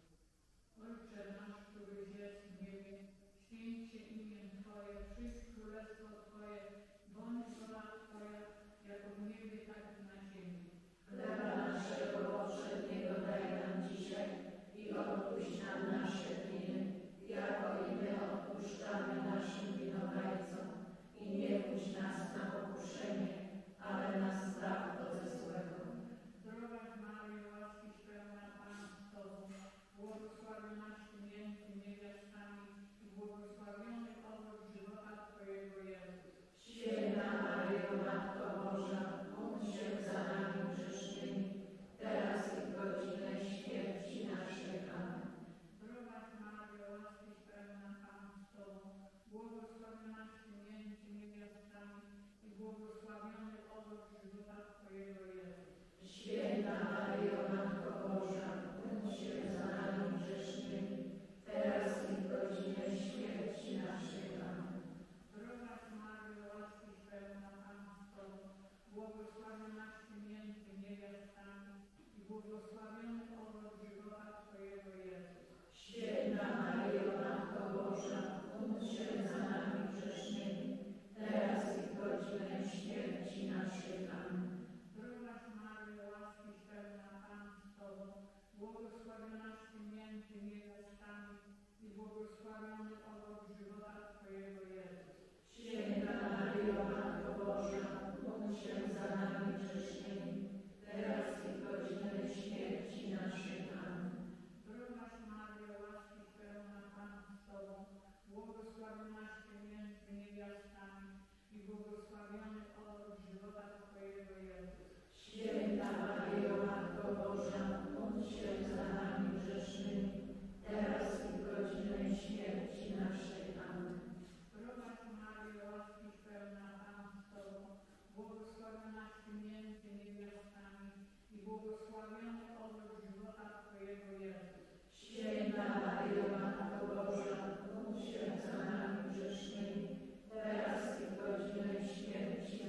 Ojcze nasz, któryś jest w niebie, święć się imię Twoje, przyjdź królestwo Twoje, bądź wola Twoja, jako w niebie, tak i na ziemi. Chleba naszego powszedniego daj nam dzisiaj i odpuść nam nasze winy, jako i my odpuszczamy naszym winowajcom. I nie wódź nas na pokuszenie, ale nas zbaw ode złego. Zdrowaś Maryjo, łaskiś pełna, Pan z Tobą, błogosławionaś Ty między niewiastami i błogosławiony owoc żywota Twojego Jezus. Święta Maryjo, Matko Boża, módl się za nami grzesznymi, teraz i w godzinę śmierci naszej. Amen. Zdrowaś Maryjo, łaskiś pełna, Pan z Tobą, błogosławionaś Ty między niewiastami i błogosławiony owoc żywota Twojego Jezus. Święta Maryjo, Matko Boża, módl się za nami grzesznymi, teraz i w godzinę śmierci naszej. Amen. Zdrowaś Maryjo, łaskiś pełna, Pan z Tobą, błogosławionaś Ty między niewiastami i błogosławiony owoc żywota Twojego Jezus. Święta Maryjo, Matko Boża, módl się za nami grzesznymi, teraz i w godzinę śmierci naszej. Amen. Zdrowaś Maryjo, łaskiś pełna, Pan z Tobą, błogosławionaś Ty między niewiastami i błogosławiony owoc żywota Twojego Jezus. Święta Maryjo, Matko Boża, módl się za nami grzesznymi, teraz i w godzinę śmierci naszej. Amen. Zdrowaś Maryjo, łaskiś pełna, Pan z Tobą, błogosławionaś Ty między niewiastami i błogosławiony owoc żywota Twojego Jezus. Święta Maryjo, Matko Boża, módl się za nami grzesznymi, teraz i w godzinę śmierci naszej. Amen. Zdrowaś Maryjo, łaskiś pełna, Pan z Tobą, błogosławionaś Ty między niewiastami i błogosławiony owoc żywota Twojego Jezus. Święta Maryjo, Matko Boża, módl się za nami grzesznymi, teraz i w godzinę śmierci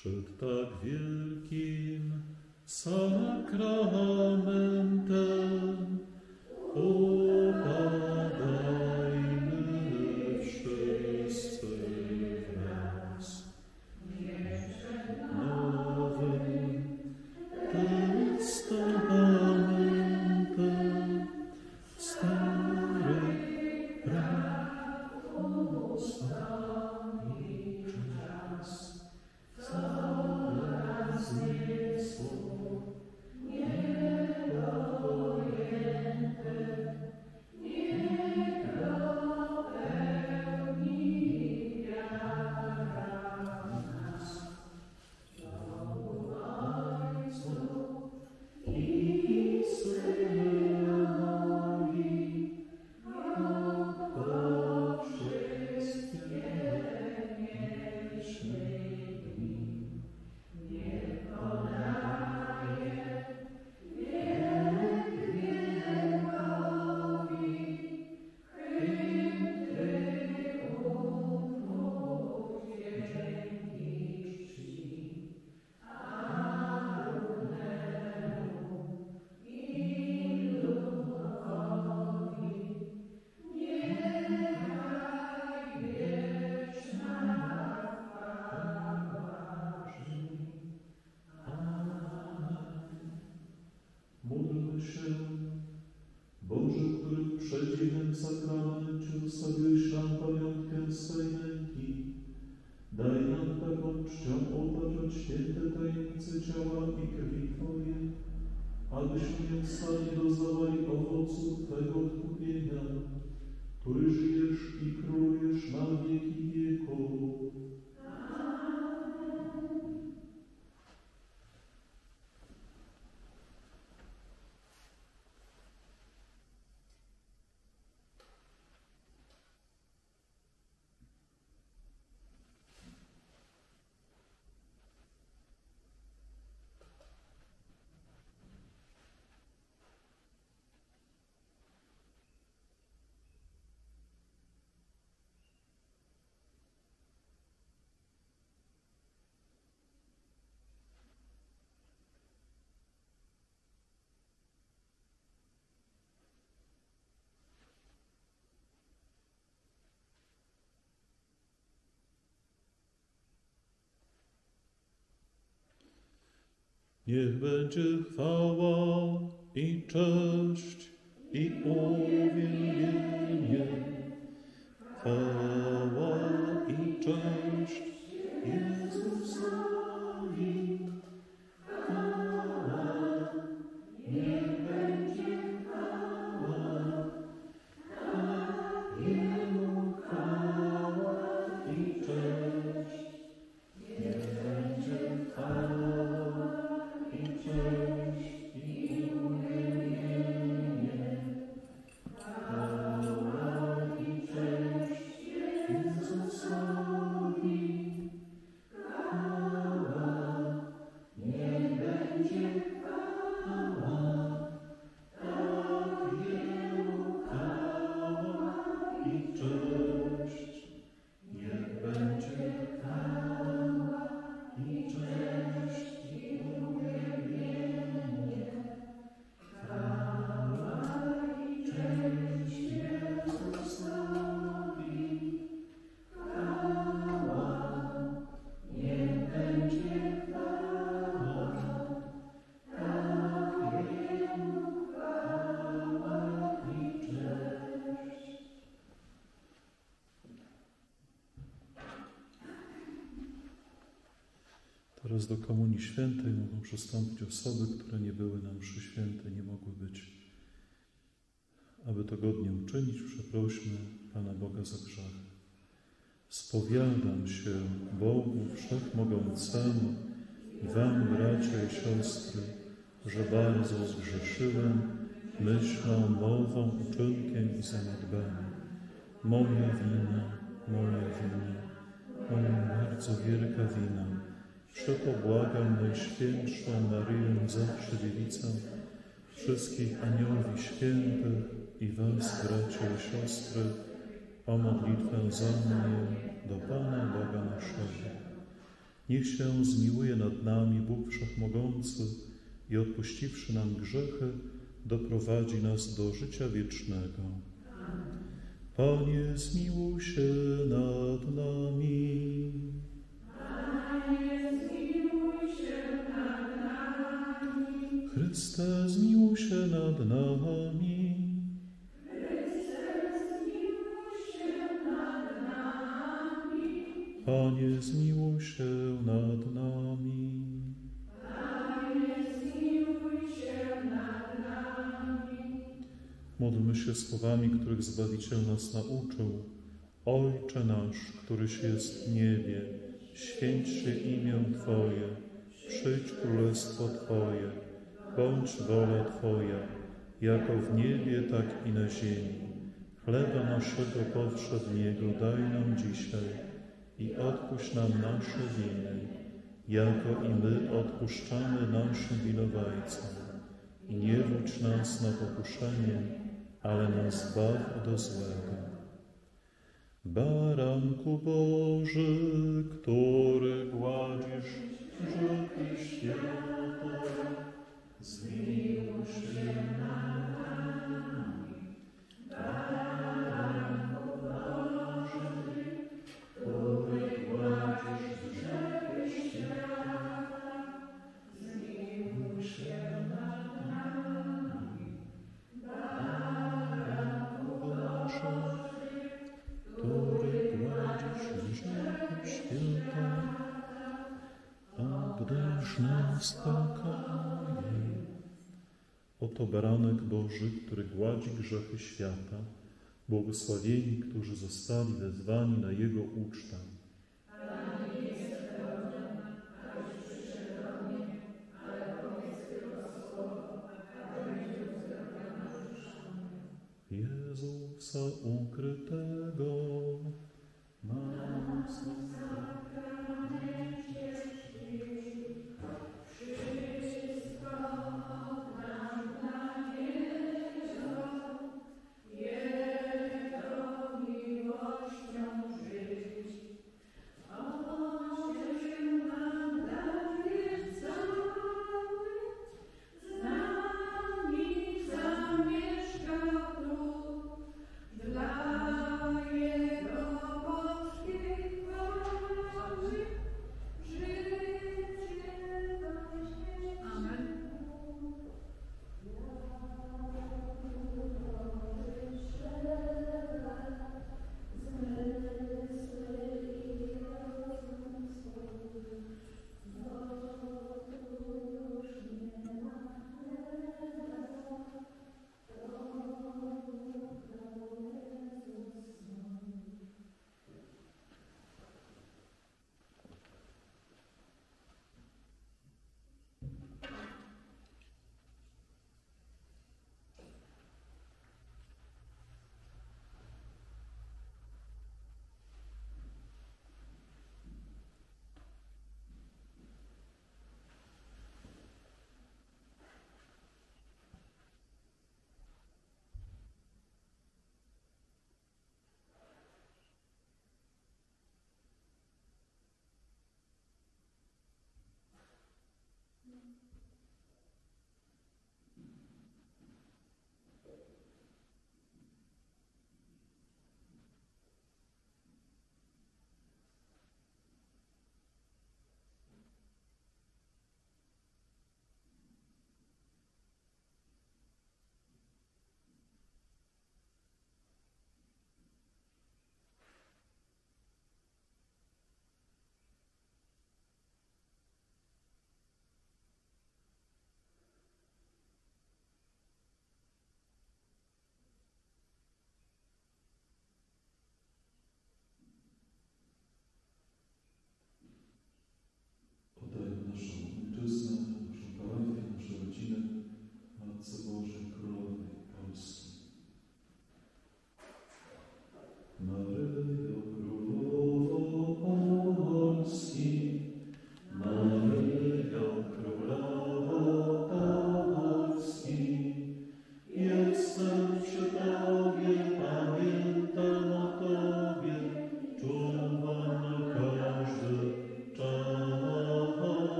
Przed tak wielkim sakramentem upadajmy wszyscy wraz. Nowym testamentem stary praw ostatni czas. Coraz niesło niepojęte, niech dopełni wiara nas. Bogu Ojcu i Synowi, po wszystkie wiecznie dni. Niech podaje wiek wiekowi, chwytry umów dzięki czci. Arunemu i Duchowi niechaj wieczna chwała brzmi. Módlmy się, Boże, który w przedziwnym sakramencie ustawiłeś nam pamiątkę swej męki. Daj nam taką czcią otaczać święte tajemnice ciała i krwi Twojej, abyśmy nieustannie doznawali owoców Twego odkupienia, który żyjesz i królujesz na wieki wieków. Niech będzie chwała i cześć i uwielbienie. Chwała i cześć Jezusowi. Chwała, niech będzie chwała. Tak Jemu chwała i cześć. Niech będzie chwała. Teraz do Komunii Świętej mogą przystąpić osoby, które nie były na mszy świętej, nie mogły być. Aby to godnie uczynić, przeprośmy Pana Boga za grzechy. Spowiadam się Bogu Wszechmogącemu i wam, bracia i siostry, że bardzo zgrzeszyłem myślą, mową, uczynkiem i zaniedbaniem. Moja wina, moja bardzo wielka wina. Przeto błagam Najświętszą Maryję, zawsze Dziewicę, wszystkich aniołów i świętych i was, bracia i siostry, o modlitwę za mnie do Pana Boga naszego. Niech się zmiłuje nad nami Bóg Wszechmogący i odpuściwszy nam grzechy, doprowadzi nas do życia wiecznego. Panie, zmiłuj się nad nami. Panie, zmiłuj się nad nami. Chryste, zmiłuj się nad nami. Chryste, zmiłuj się nad nami. Panie, zmiłuj się nad nami. Panie, zmiłuj się nad nami. Módlmy się słowami, których Zbawiciel nas nauczył. Ojcze nasz, któryś jest w niebie, święć się imię Twoje, przyjdź królestwo Twoje, bądź wola Twoja, jako w niebie, tak i na ziemi. Chleba naszego powszedniego daj nam dzisiaj i odpuść nam nasze winy, jako i my odpuszczamy naszym winowajcom. I nie wódź nas na pokuszenie, ale nas zbaw ode złego. Baranku Boży, który gładzisz grzechy świata, zmiłuj się nad nami. Baranku Boży, który gładzisz grzechy świata, zmiłuj się nad nami. Baranku Boży, który gładzisz grzechy świata, obdarz nas spokojem. Oto baranek Boży, który gładzi grzechy świata. Błogosławieni, którzy zostali wezwani na Jego ucztę. Jezusa ukrytego na Dla Jego polskich chwały.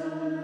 Twoje,